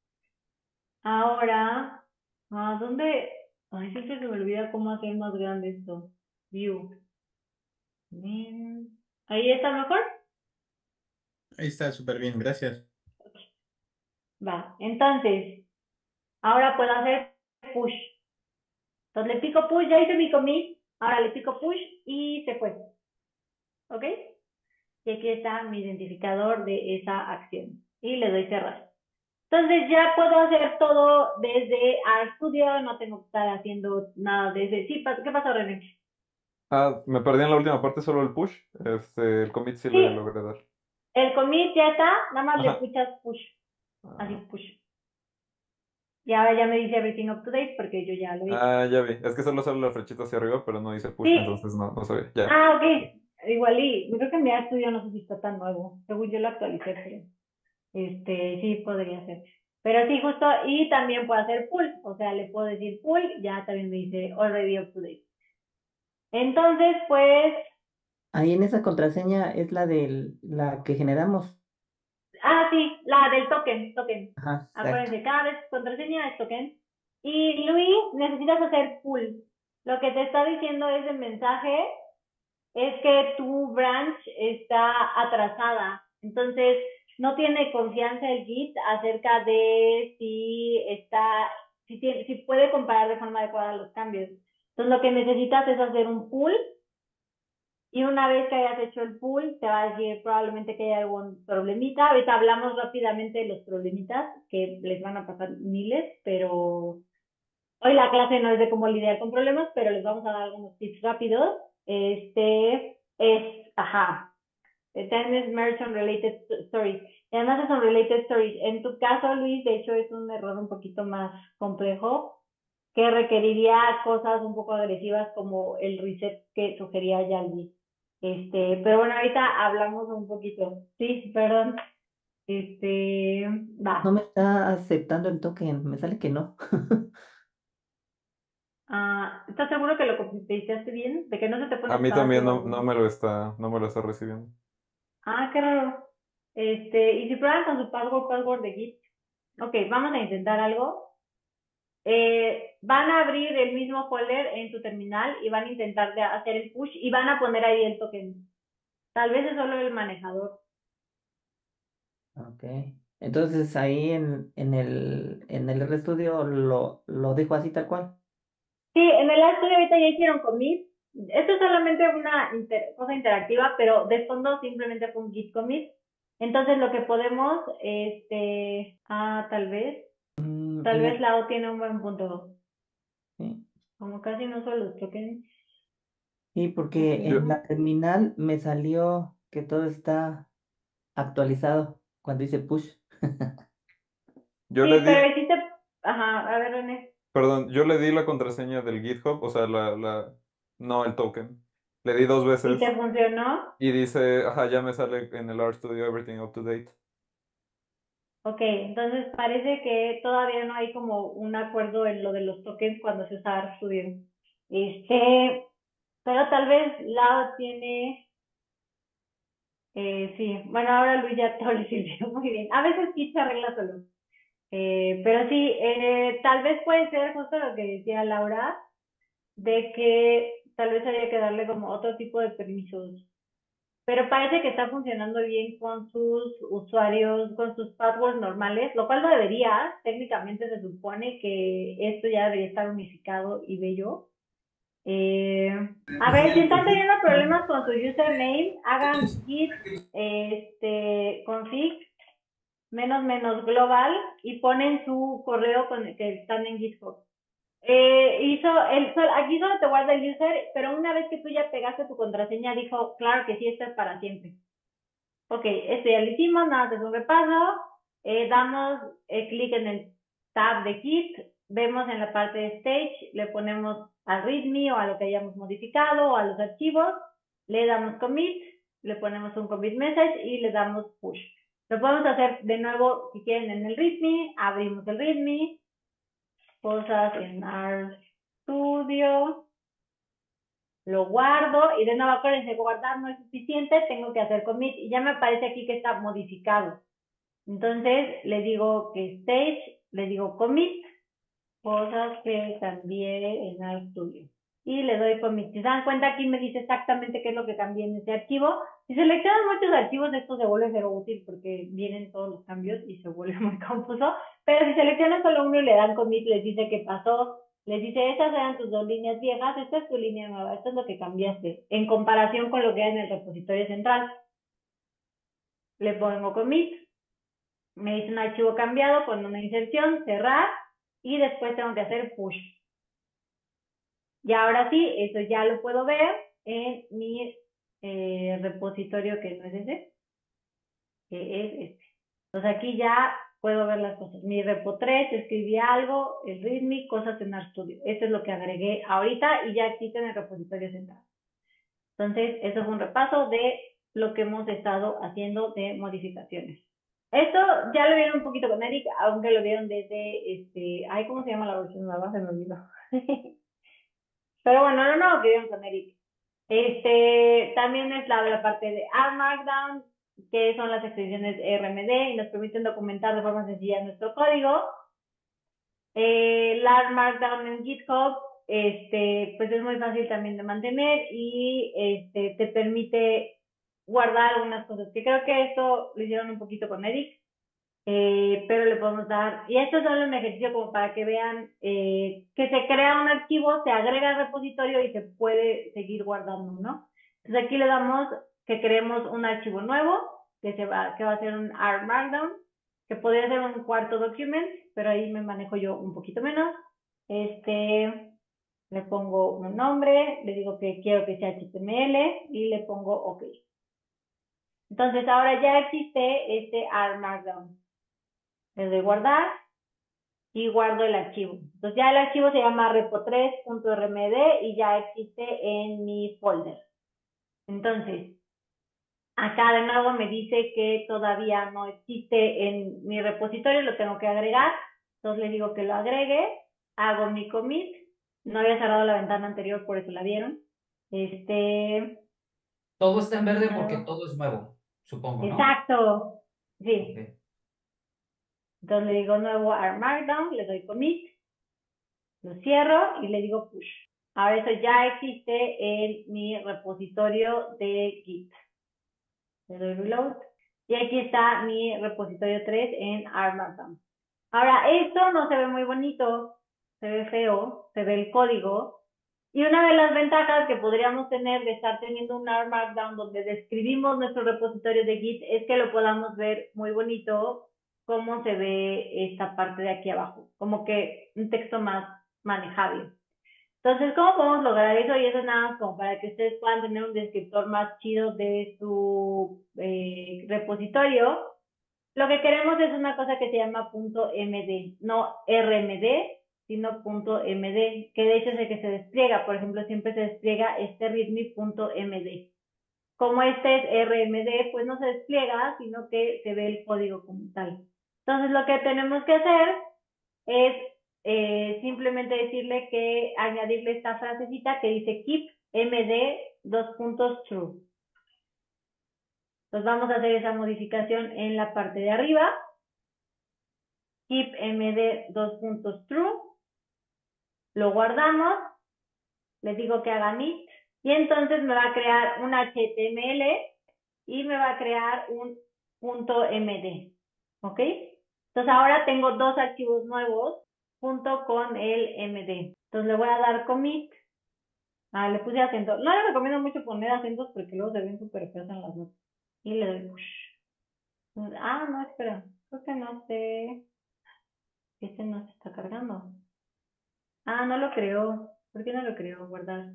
Ahora, ¿a dónde? Ay, siempre se me olvida cómo hacer más grande esto. View. Mm, Ahí está mejor. Ahí está, súper bien, gracias. Va, entonces, ahora puedo hacer push. Entonces le pico push, ya hice mi commit, ahora le pico push y se fue. ¿Ok? Y aquí está mi identificador de esa acción. Y le doy cerrar. Entonces ya puedo hacer todo desde RStudio, no tengo que estar haciendo nada desde... Sí, ¿qué pasó, René? Ah, me perdí en la última parte, solo el push. Este, el commit sí Sí, le logré dar. el commit ya está, nada más le Ajá. puchas push, así Ah, push. Y ahora ya me dice everything up to date porque yo ya lo hice. ah, ya vi. Es que solo sale la flechita hacia arriba, pero no dice push, Sí, entonces no, no sabía. Ya. ah, ok, igual y creo que mi RStudio no sé si está tan nuevo, según yo lo actualicé, pero este, sí podría ser. Pero sí, justo, y también puedo hacer pull, o sea, le puedo decir pull, ya también me dice already up to date. Entonces, pues, Ahí en esa contraseña es la de la que generamos. ah, sí, la del token, token. Ajá, exacto. Acuérdense, cada vez contraseña es token. Y Luis, necesitas hacer pull. Lo que te está diciendo ese mensaje es que tu branch está atrasada. Entonces, no tiene confianza el Git acerca de si está, si, tiene, si puede comparar de forma adecuada los cambios. Entonces, lo que necesitas es hacer un pull y una vez que hayas hecho el pull, te va a decir probablemente que hay algún problemita. Ahorita hablamos rápidamente de los problemitas, que les van a pasar miles, pero Hoy la clase no es de cómo lidiar con problemas, pero les vamos a dar algunos tips rápidos. Este es, ajá, ten is merge unrelated stories. Y además es unrelated stories. En tu caso, Luis, de hecho es un error un poquito más complejo que requeriría cosas un poco agresivas como el reset que sugería Yalvi. Este, pero bueno, ahorita hablamos un poquito. Sí, perdón. Este, No va. me está aceptando el token, me sale que no. Ah, ¿estás seguro que lo copiaste bien? ¿De que no se te pone A mí espacio también o no, algo? no me lo está, no me lo está recibiendo. Ah, qué raro. Este, y si prueban con su password, password de Git. Ok, vamos a intentar algo. Eh, van a abrir el mismo folder en su terminal y van a intentar de hacer el push y van a poner ahí el token. Tal vez es solo el manejador. Ok. Entonces ahí en, en el, en el RStudio lo, lo dejo así tal cual. Sí, en el estudio ahorita ya hicieron commit. Esto es solamente una inter cosa interactiva, pero de fondo simplemente fue un git commit. Entonces lo que podemos, este, ah, tal vez, Mm, tal en vez el- Lao tiene un buen punto. sí, Como casi no uso los tokens. sí, porque en Yo, la terminal me salió que todo está actualizado cuando hice push. yo le Sí, di, pero hiciste, ajá, a ver, René. perdón, yo le di la contraseña del GitHub, o sea, la, la, no el token. Le di dos ¿Y te veces funcionó? y dice, ajá, ya me sale en el RStudio everything up to date. Ok, entonces parece que todavía no hay como un acuerdo en lo de los tokens cuando se usa RStudio. Este, pero tal vez Lao tiene, eh, sí, bueno, ahora Luis ya todo le sirvió muy bien. A veces sí se arregla solo. Eh, pero sí, eh, tal vez puede ser justo lo que decía Laura, de que tal vez haya que darle como otro tipo de permisos. Pero parece que está funcionando bien con sus usuarios, con sus passwords normales, lo cual no debería. Técnicamente se supone que esto ya debería estar unificado y bello. Eh, a ver, si están teniendo problemas con su username, hagan git este, config menos menos global y ponen su correo con el que están en GitHub. Eh, hizo el, aquí solo te guarda el user, pero una vez que tú ya pegaste tu contraseña, dijo, claro que sí, esto es para siempre. Ok, esto ya lo hicimos, nada más es un repaso. Eh, damos eh, clic en el tab de Git, vemos en la parte de Stage, le ponemos al README o a lo que hayamos modificado o a los archivos, le damos Commit, le ponemos un Commit Message y le damos Push. Lo podemos hacer de nuevo si quieren en el README, abrimos el README, cosas en RStudio, lo guardo y de nuevo acuérdense, guardar no es suficiente, tengo que hacer commit y ya me aparece aquí que está modificado. Entonces le digo que stage, le digo commit, cosas que cambié en RStudio. Y le doy commit. Si se dan cuenta, aquí me dice exactamente qué es lo que cambié en ese archivo. Si seleccionan muchos archivos, esto se vuelve cero útil porque vienen todos los cambios y se vuelve muy confuso. Pero si seleccionan solo uno y le dan commit, les dice qué pasó. Les dice, estas eran tus dos líneas viejas, esta es tu línea nueva, esto es lo que cambiaste, en comparación con lo que hay en el repositorio central. Le pongo commit, me dice un archivo cambiado con una inserción, cerrar, y después tengo que hacer push. Y ahora sí, eso ya lo puedo ver en mi eh, repositorio que no es ese, que es este. Entonces aquí ya puedo ver las cosas. Mi repo tres, escribí algo, el README, cosas en RStudio. Esto es lo que agregué ahorita y ya existe en el repositorio central. Entonces, eso fue un repaso de lo que hemos estado haciendo de modificaciones. Esto ya lo vieron un poquito con Eric, aunque lo vieron desde, este, ay, ¿cómo se llama la versión nueva? Se me olvidó. Pero bueno, no, no, que vieron con Eric. Este, también es la, la parte de R Markdown, que son las extensiones R M D y nos permiten documentar de forma sencilla nuestro código. Eh, la R Markdown en GitHub, este, pues es muy fácil también de mantener y este, te permite guardar algunas cosas. Que creo que esto lo hicieron un poquito con Eric, eh, pero le podemos dar, y esto es solo un ejercicio como para que vean eh, que se crea un archivo, se agrega al repositorio y se puede seguir guardando, ¿no? Entonces aquí le damos que creemos un archivo nuevo, que, se va, que va a ser un R Markdown, que podría ser un cuarto document, pero ahí me manejo yo un poquito menos. Este, le pongo un nombre, le digo que quiero que sea H T M L y le pongo OK. Entonces ahora ya existe este R Markdown. Le doy guardar y guardo el archivo. Entonces ya el archivo se llama repo tres punto R M D y ya existe en mi folder. Entonces, acá de nuevo me dice que todavía no existe en mi repositorio, lo tengo que agregar. Entonces le digo que lo agregue, hago mi commit. No había cerrado la ventana anterior, por eso la vieron. Este, Todo está en verde porque nuevo. todo es nuevo, supongo, ¿no? Exacto. Sí. Ok. Entonces le digo nuevo R Markdown, le doy commit, lo cierro y le digo push. Ahora eso ya existe en mi repositorio de Git. Le doy reload. Y aquí está mi repositorio tres en R Markdown. Ahora, esto no se ve muy bonito, se ve feo, se ve el código. Y una de las ventajas que podríamos tener de estar teniendo un R Markdown donde describimos nuestro repositorio de Git es que lo podamos ver muy bonito, cómo se ve esta parte de aquí abajo, como que un texto más manejable. Entonces, ¿cómo podemos lograr eso? Y eso es nada más como para que ustedes puedan tener un descriptor más chido de su eh, repositorio. Lo que queremos es una cosa que se llama .md, no R M D, sino .md, que de hecho es el que se despliega. Por ejemplo, siempre se despliega este readme.md. Como este es R M D, pues no se despliega, sino que se ve el código como tal. Entonces, lo que tenemos que hacer es eh, simplemente decirle que añadirle esta frasecita que dice keep md dos puntos true. Entonces vamos a hacer esa modificación en la parte de arriba. Keep md dos puntos true. Lo guardamos. Les digo que haga mid. Y entonces me va a crear un H T M L y me va a crear un punto .md. ¿Ok? Entonces ahora tengo dos archivos nuevos junto con el md. Entonces le voy a dar commit. Ah, le puse acento. No le recomiendo mucho poner acentos porque luego se ven súper feos en las notas. Y le doy push. Ah, no, espera. Creo que no sé. Este no se está cargando. Ah, no lo creó. ¿Por qué no lo creó? Guardar.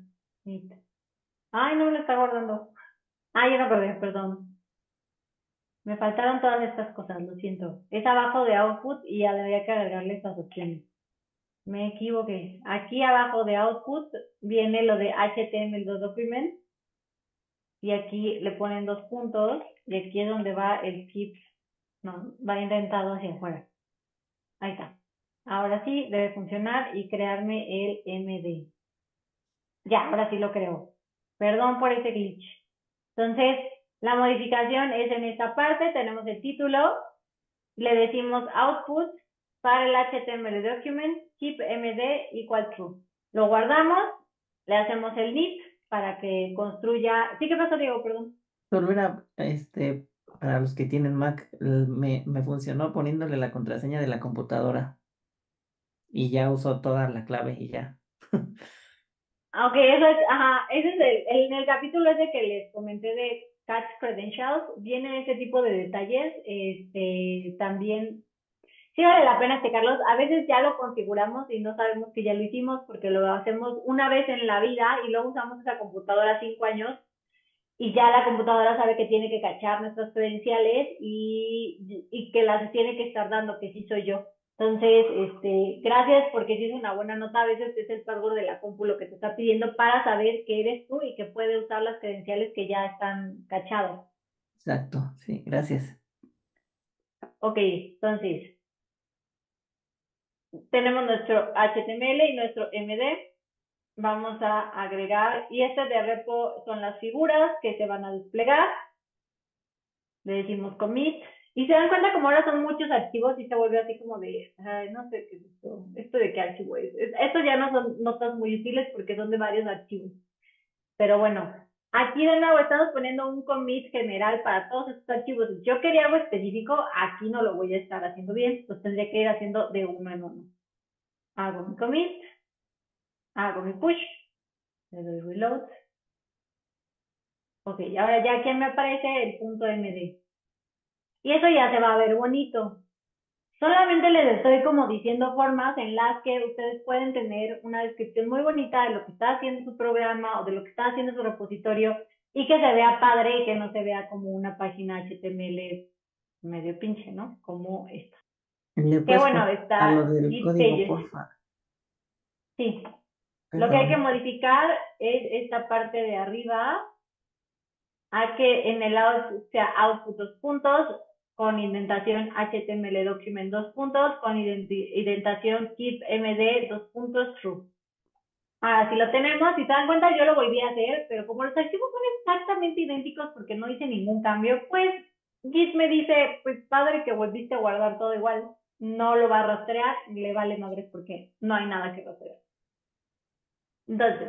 Ay, no me lo está guardando. Ah, ya me acordé, perdón. Me faltaron todas estas cosas, lo siento. Es abajo de output y ya debería que agregarle estas opciones. Me equivoqué. Aquí abajo de output viene lo de H T M L dos document. Y aquí le ponen dos puntos. Y aquí es donde va el keep. No, va indentado hacia afuera. Ahí está. Ahora sí debe funcionar y crearme el M D. Ya, ahora sí lo creo. Perdón por ese glitch. Entonces, la modificación es en esta parte. Tenemos el título. Le decimos output para el H T M L document, keep md equal true. Lo guardamos, le hacemos el knit para que construya. ¿Sí qué pasó, Diego? Perdón. Solo era, este, para los que tienen Mac, el- me, me funcionó poniéndole la contraseña de la computadora. Y ya usó toda la clave y ya. Ok, eso es, ajá, ese es el, el- en el capítulo ese que les comenté de Catch Credentials, vienen ese tipo de detalles, este, también, sí vale la pena checarlos, a veces ya lo configuramos y no sabemos que ya lo hicimos porque lo hacemos una vez en la vida y luego usamos esa computadora cinco años y ya la computadora sabe que tiene que cachar nuestras credenciales y, y que las tiene que estar dando, que sí soy yo. Entonces, este, gracias porque sí es una buena nota. A veces es el password de la compu lo que te está pidiendo para saber que eres tú y que puede usar las credenciales que ya están cachadas. Exacto, sí, gracias. Ok, entonces, tenemos nuestro H T M L y nuestro M D. Vamos a agregar, y este de repo son las figuras que se van a desplegar. Le decimos commit. Y se dan cuenta como ahora son muchos archivos y se vuelve así como de, ay, no sé qué es esto, esto de qué archivo es. Estos ya no son notas muy útiles porque son de varios archivos. Pero bueno, aquí de nuevo estamos poniendo un commit general para todos estos archivos. Si yo quería algo específico, aquí no lo voy a estar haciendo bien, pues tendría que ir haciendo de uno en uno. Hago mi commit, hago mi push, le doy reload. Ok, ahora ya aquí me aparece el punto M D. Y eso ya se va a ver bonito. Solamente les estoy como diciendo formas en las que ustedes pueden tener una descripción muy bonita de lo que está haciendo su programa o de lo que está haciendo su repositorio y que se vea padre y que no se vea como una página H T M L medio pinche, ¿no? Como esta. ¿Le Que puedes bueno, comentar lo está del Git código, Pages. porfa? Sí. Lo que hay que Perdón. modificar es esta parte de arriba, a que en el output sea output dos puntos, con indentación H T M L document dos puntos, con indentación keep md dos puntos true. Ahora, si lo tenemos, si se dan cuenta, yo lo volví a hacer, pero como los archivos son exactamente idénticos porque no hice ningún cambio, pues Git me dice, pues padre que volviste a guardar todo igual, no lo va a rastrear, le vale madre porque no hay nada que rastrear. Entonces,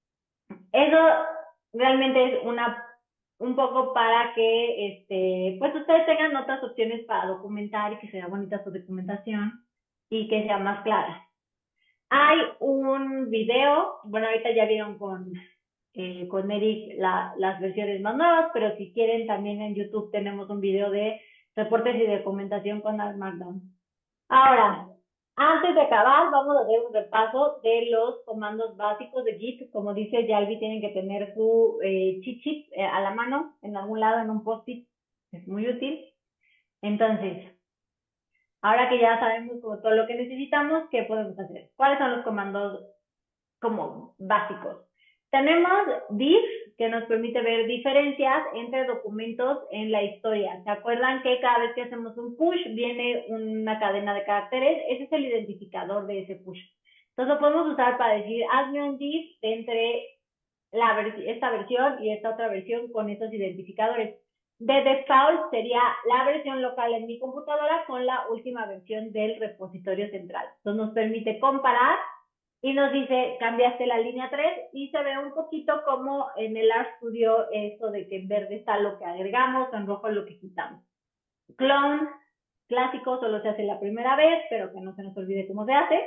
eso realmente es una un poco para que este, pues ustedes tengan otras opciones para documentar y que sea bonita su documentación y que sea más clara. Hay un video, bueno, ahorita ya vieron con, eh, con Eric la, las versiones más nuevas, pero si quieren también en YouTube tenemos un video de reportes y documentación con Markdown. Ahora, antes de acabar, vamos a hacer un repaso de los comandos básicos de Git. Como dice Yalvi, tienen que tener su eh, cheat sheet eh, a la mano, en algún lado, en un post-it. Es muy útil. Entonces, ahora que ya sabemos como todo lo que necesitamos, ¿qué podemos hacer? ¿Cuáles son los comandos como básicos? Tenemos diff, que nos permite ver diferencias entre documentos en la historia. ¿Se acuerdan que cada vez que hacemos un push viene una cadena de caracteres? Ese es el identificador de ese push. Entonces lo podemos usar para decir, hazme un diff entre la vers esta versión y esta otra versión con estos identificadores. De default sería la versión local en mi computadora con la última versión del repositorio central. Entonces nos permite comparar y nos dice, cambiaste la línea tres y se ve un poquito como en el RStudio eso de que en verde está lo que agregamos, en rojo lo que quitamos. Clone clásico solo se hace la primera vez, pero que no se nos olvide cómo se hace.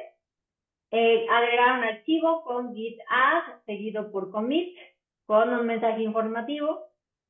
Eh, agregar un archivo con git add seguido por commit con un mensaje informativo.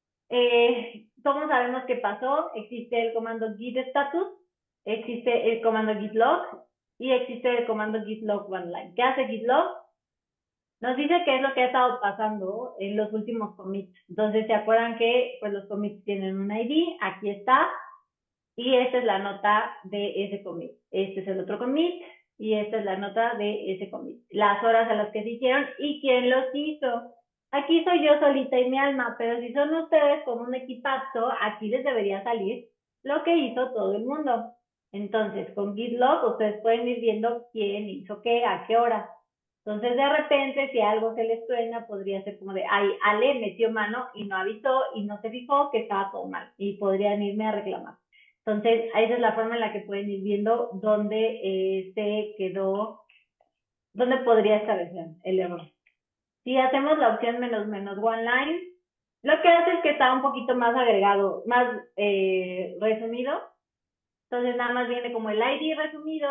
Eh, todos sabemos qué pasó. Existe el comando git status, existe el comando git log y existe el comando git log one line. ¿Qué hace git log? Nos dice qué es lo que ha estado pasando en los últimos commits. Entonces, ¿se acuerdan que pues, los commits tienen un I D? Aquí está. Y esta es la nota de ese commit. Este es el otro commit y esta es la nota de ese commit. Las horas a las que se hicieron y quién los hizo. Aquí soy yo solita y mi alma, pero si son ustedes con un equipazo, aquí les debería salir lo que hizo todo el mundo. Entonces, con git log ustedes pueden ir viendo quién hizo qué, a qué hora. Entonces, de repente, si algo se les suena, podría ser como de, ay, Ale metió mano y no avisó y no se fijó que estaba todo mal y podrían irme a reclamar. Entonces, esa es la forma en la que pueden ir viendo dónde eh, se quedó, dónde podría estar el error. Si hacemos la opción menos menos one line, lo que hace es que está un poquito más agregado, más eh, resumido. Entonces, nada más viene como el I D resumido.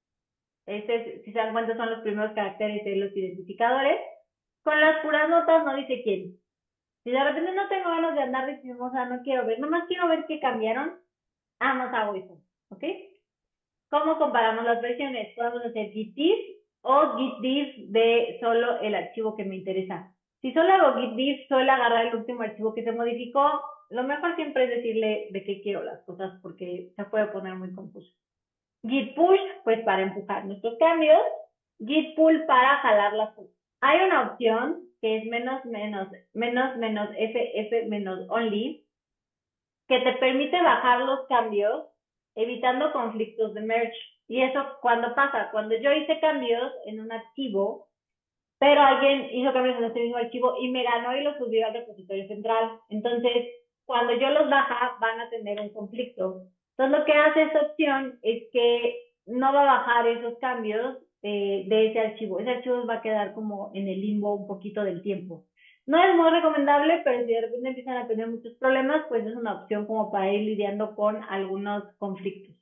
Este, si se dan cuenta, son los primeros caracteres de los identificadores. Con las puras notas no dice quién. Si de repente no tengo ganas de andar diciendo, o sea, no quiero ver, nomás quiero ver qué cambiaron, vamos a eso, ¿ok? ¿Cómo comparamos las versiones? Podemos hacer git diff o git diff de solo el archivo que me interesa. Si solo hago git diff, solo agarrar el último archivo que se modificó, lo mejor siempre es decirle de qué quiero las cosas porque se puede poner muy confuso. Git push, pues para empujar nuestros cambios. Git pull para jalar las cosas. Hay una opción que es menos menos menos menos ff menos only que te permite bajar los cambios evitando conflictos de merge. Y eso, ¿cuándo pasa? Cuando yo hice cambios en un archivo, pero alguien hizo cambios en ese mismo archivo y me ganó y lo subió al repositorio central. Entonces, cuando yo los baja, van a tener un conflicto. Entonces, lo que hace esta opción es que no va a bajar esos cambios eh, de ese archivo. Ese archivo va a quedar como en el limbo un poquito del tiempo. No es muy recomendable, pero si de repente empiezan a tener muchos problemas, pues es una opción como para ir lidiando con algunos conflictos.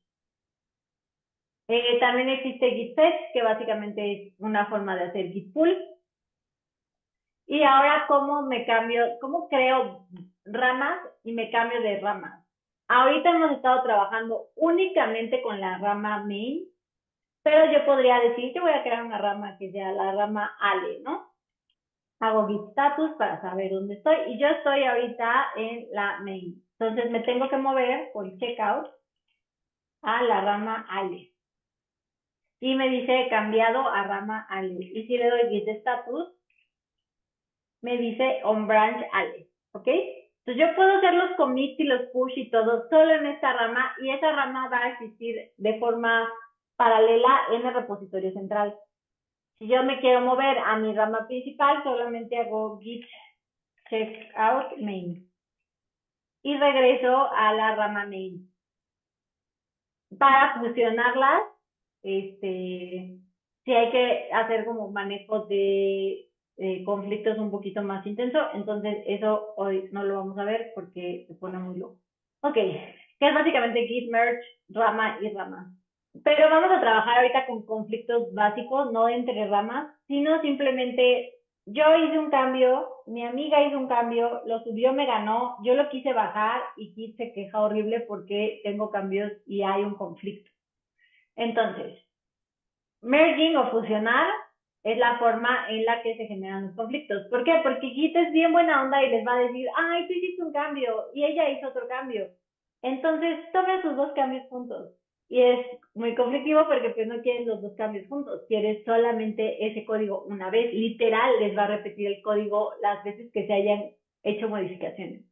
Eh, también existe git fetch, que básicamente es una forma de hacer git pull. Y ahora, ¿cómo me cambio? ¿Cómo creo ramas y me cambio de ramas? ahorita hemos estado trabajando únicamente con la rama main, pero yo podría decir, yo voy a crear una rama que sea la rama ale, ¿no? Hago git status para saber dónde estoy y yo estoy ahorita en la main. Entonces me tengo que mover por checkout a la rama ale. Y me dice cambiado a rama ale. Y si le doy git status, me dice on branch ale, ¿ok? Entonces yo puedo hacer los commits y los push y todo solo en esta rama y esa rama va a existir de forma paralela en el repositorio central. Si yo me quiero mover a mi rama principal, solamente hago git checkout main y regreso a la rama main. Para fusionarlas, este, si hay que hacer como manejo de eh, conflictos un poquito más intenso, entonces eso hoy no lo vamos a ver porque se pone muy loco. Ok, que es básicamente git merge, rama y rama. Pero vamos a trabajar ahorita con conflictos básicos, no entre ramas, sino simplemente yo hice un cambio, mi amiga hizo un cambio, lo subió, me ganó, yo lo quise bajar y Git se queja horrible porque tengo cambios y hay un conflicto. Entonces, merging o fusionar es la forma en la que se generan los conflictos. ¿Por qué? Porque Git es bien buena onda y les va a decir, ay, tú hiciste un cambio y ella hizo otro cambio. Entonces, tomen sus dos cambios juntos. Y es muy conflictivo porque pues no quieres los dos cambios juntos, quieres solamente ese código una vez, literal les va a repetir el código las veces que se hayan hecho modificaciones.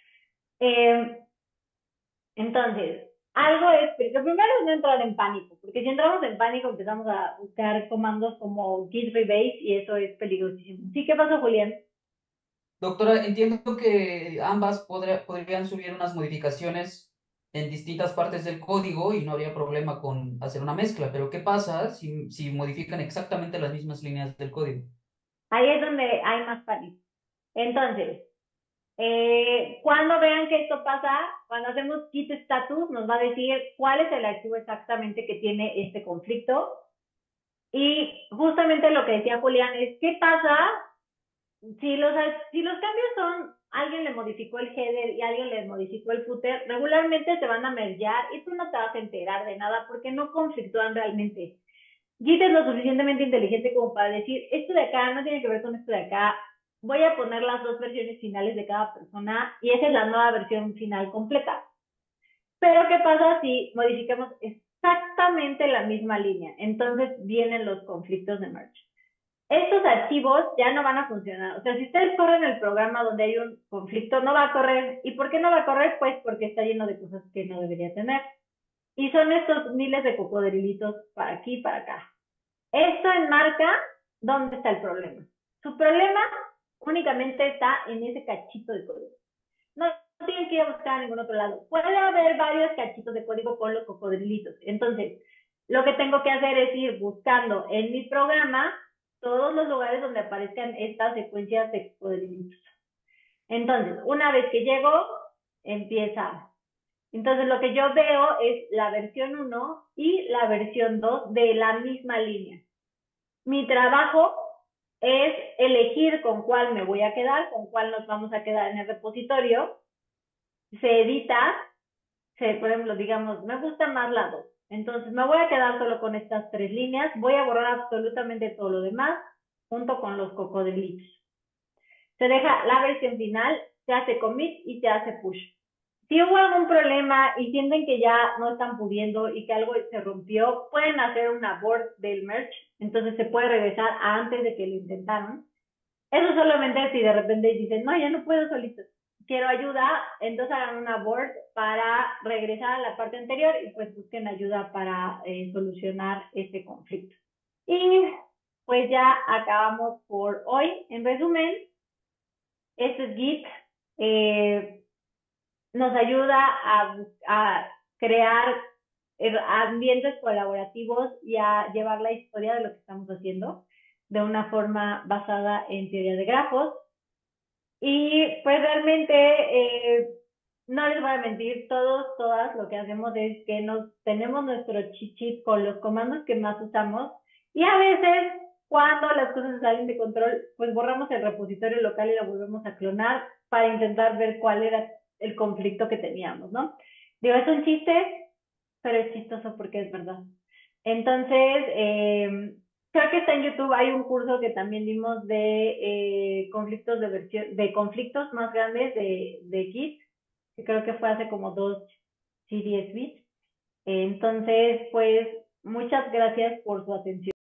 Eh, entonces, algo es, lo primero es no entrar en pánico, porque si entramos en pánico empezamos a buscar comandos como git rebase y eso es peligrosísimo. ¿Sí? ¿Qué pasó, Julián? Doctora, entiendo que ambas podría- podrían subir unas modificaciones en distintas partes del código y no habría problema con hacer una mezcla, pero ¿qué pasa si, si modifican exactamente las mismas líneas del código? Ahí es donde hay más pánico. Entonces, eh, cuando vean que esto pasa, cuando hacemos git status, nos va a decir cuál es el archivo exactamente que tiene este conflicto. Y justamente lo que decía Julián es, ¿qué pasa si los, si los cambios son, alguien le modificó el header y alguien le modificó el footer? Regularmente se van a mergear y tú no te vas a enterar de nada porque no conflictúan realmente. Git es lo suficientemente inteligente como para decir, esto de acá no tiene que ver con esto de acá, voy a poner las dos versiones finales de cada persona y esa es la nueva versión final completa. Pero ¿qué pasa si modificamos exactamente la misma línea? Entonces vienen los conflictos de merge. Estos archivos ya no van a funcionar. O sea, si ustedes corren el programa donde hay un conflicto, no va a correr. ¿Y por qué no va a correr? Pues porque está lleno de cosas que no debería tener. Y son estos miles de cocodrilitos para aquí y para acá. Esto enmarca dónde está el problema. Su problema únicamente está en ese cachito de código. No, no tienen que ir a buscar a ningún otro lado. Puede haber varios cachitos de código con los cocodrilitos. Entonces, lo que tengo que hacer es ir buscando en mi programa todos los lugares donde aparezcan estas secuencias de cocodrilitos. Entonces, una vez que llego, empieza. Entonces, lo que yo veo es la versión uno y la versión dos de la misma línea. Mi trabajo es elegir con cuál me voy a quedar, con cuál nos vamos a quedar en el repositorio. Se edita, se, por ejemplo, digamos, me gusta más la dos. Entonces, me voy a quedar solo con estas tres líneas. Voy a borrar absolutamente todo lo demás junto con los cocodrilitos. Se deja la versión final, se hace commit y se hace push. Si hubo algún problema y sienten que ya no están pudiendo y que algo se rompió, pueden hacer un abort del merge, entonces se puede regresar a antes de que lo intentaron. Eso solamente si de repente dicen, no, ya no puedo solito, quiero ayuda, entonces hagan un abort para regresar a la parte anterior y pues busquen ayuda para eh, solucionar este conflicto. Y pues ya acabamos por hoy. En resumen, este es Git. Eh, nos ayuda a, a crear ambientes colaborativos y a llevar la historia de lo que estamos haciendo de una forma basada en teoría de grafos. Y pues realmente, eh, no les voy a mentir, todos, todas lo que hacemos es que nos tenemos nuestro cheat sheet con los comandos que más usamos y a veces cuando las cosas salen de control, pues borramos el repositorio local y lo volvemos a clonar para intentar ver cuál era el conflicto que teníamos, ¿no? Digo, es un chiste, pero es chistoso porque es verdad. Entonces, eh, creo que está en YouTube, hay un curso que también dimos de eh, conflictos de versión, de conflictos más grandes de, de Git, que creo que fue hace como dos C D S bits. Entonces, pues, muchas gracias por su atención.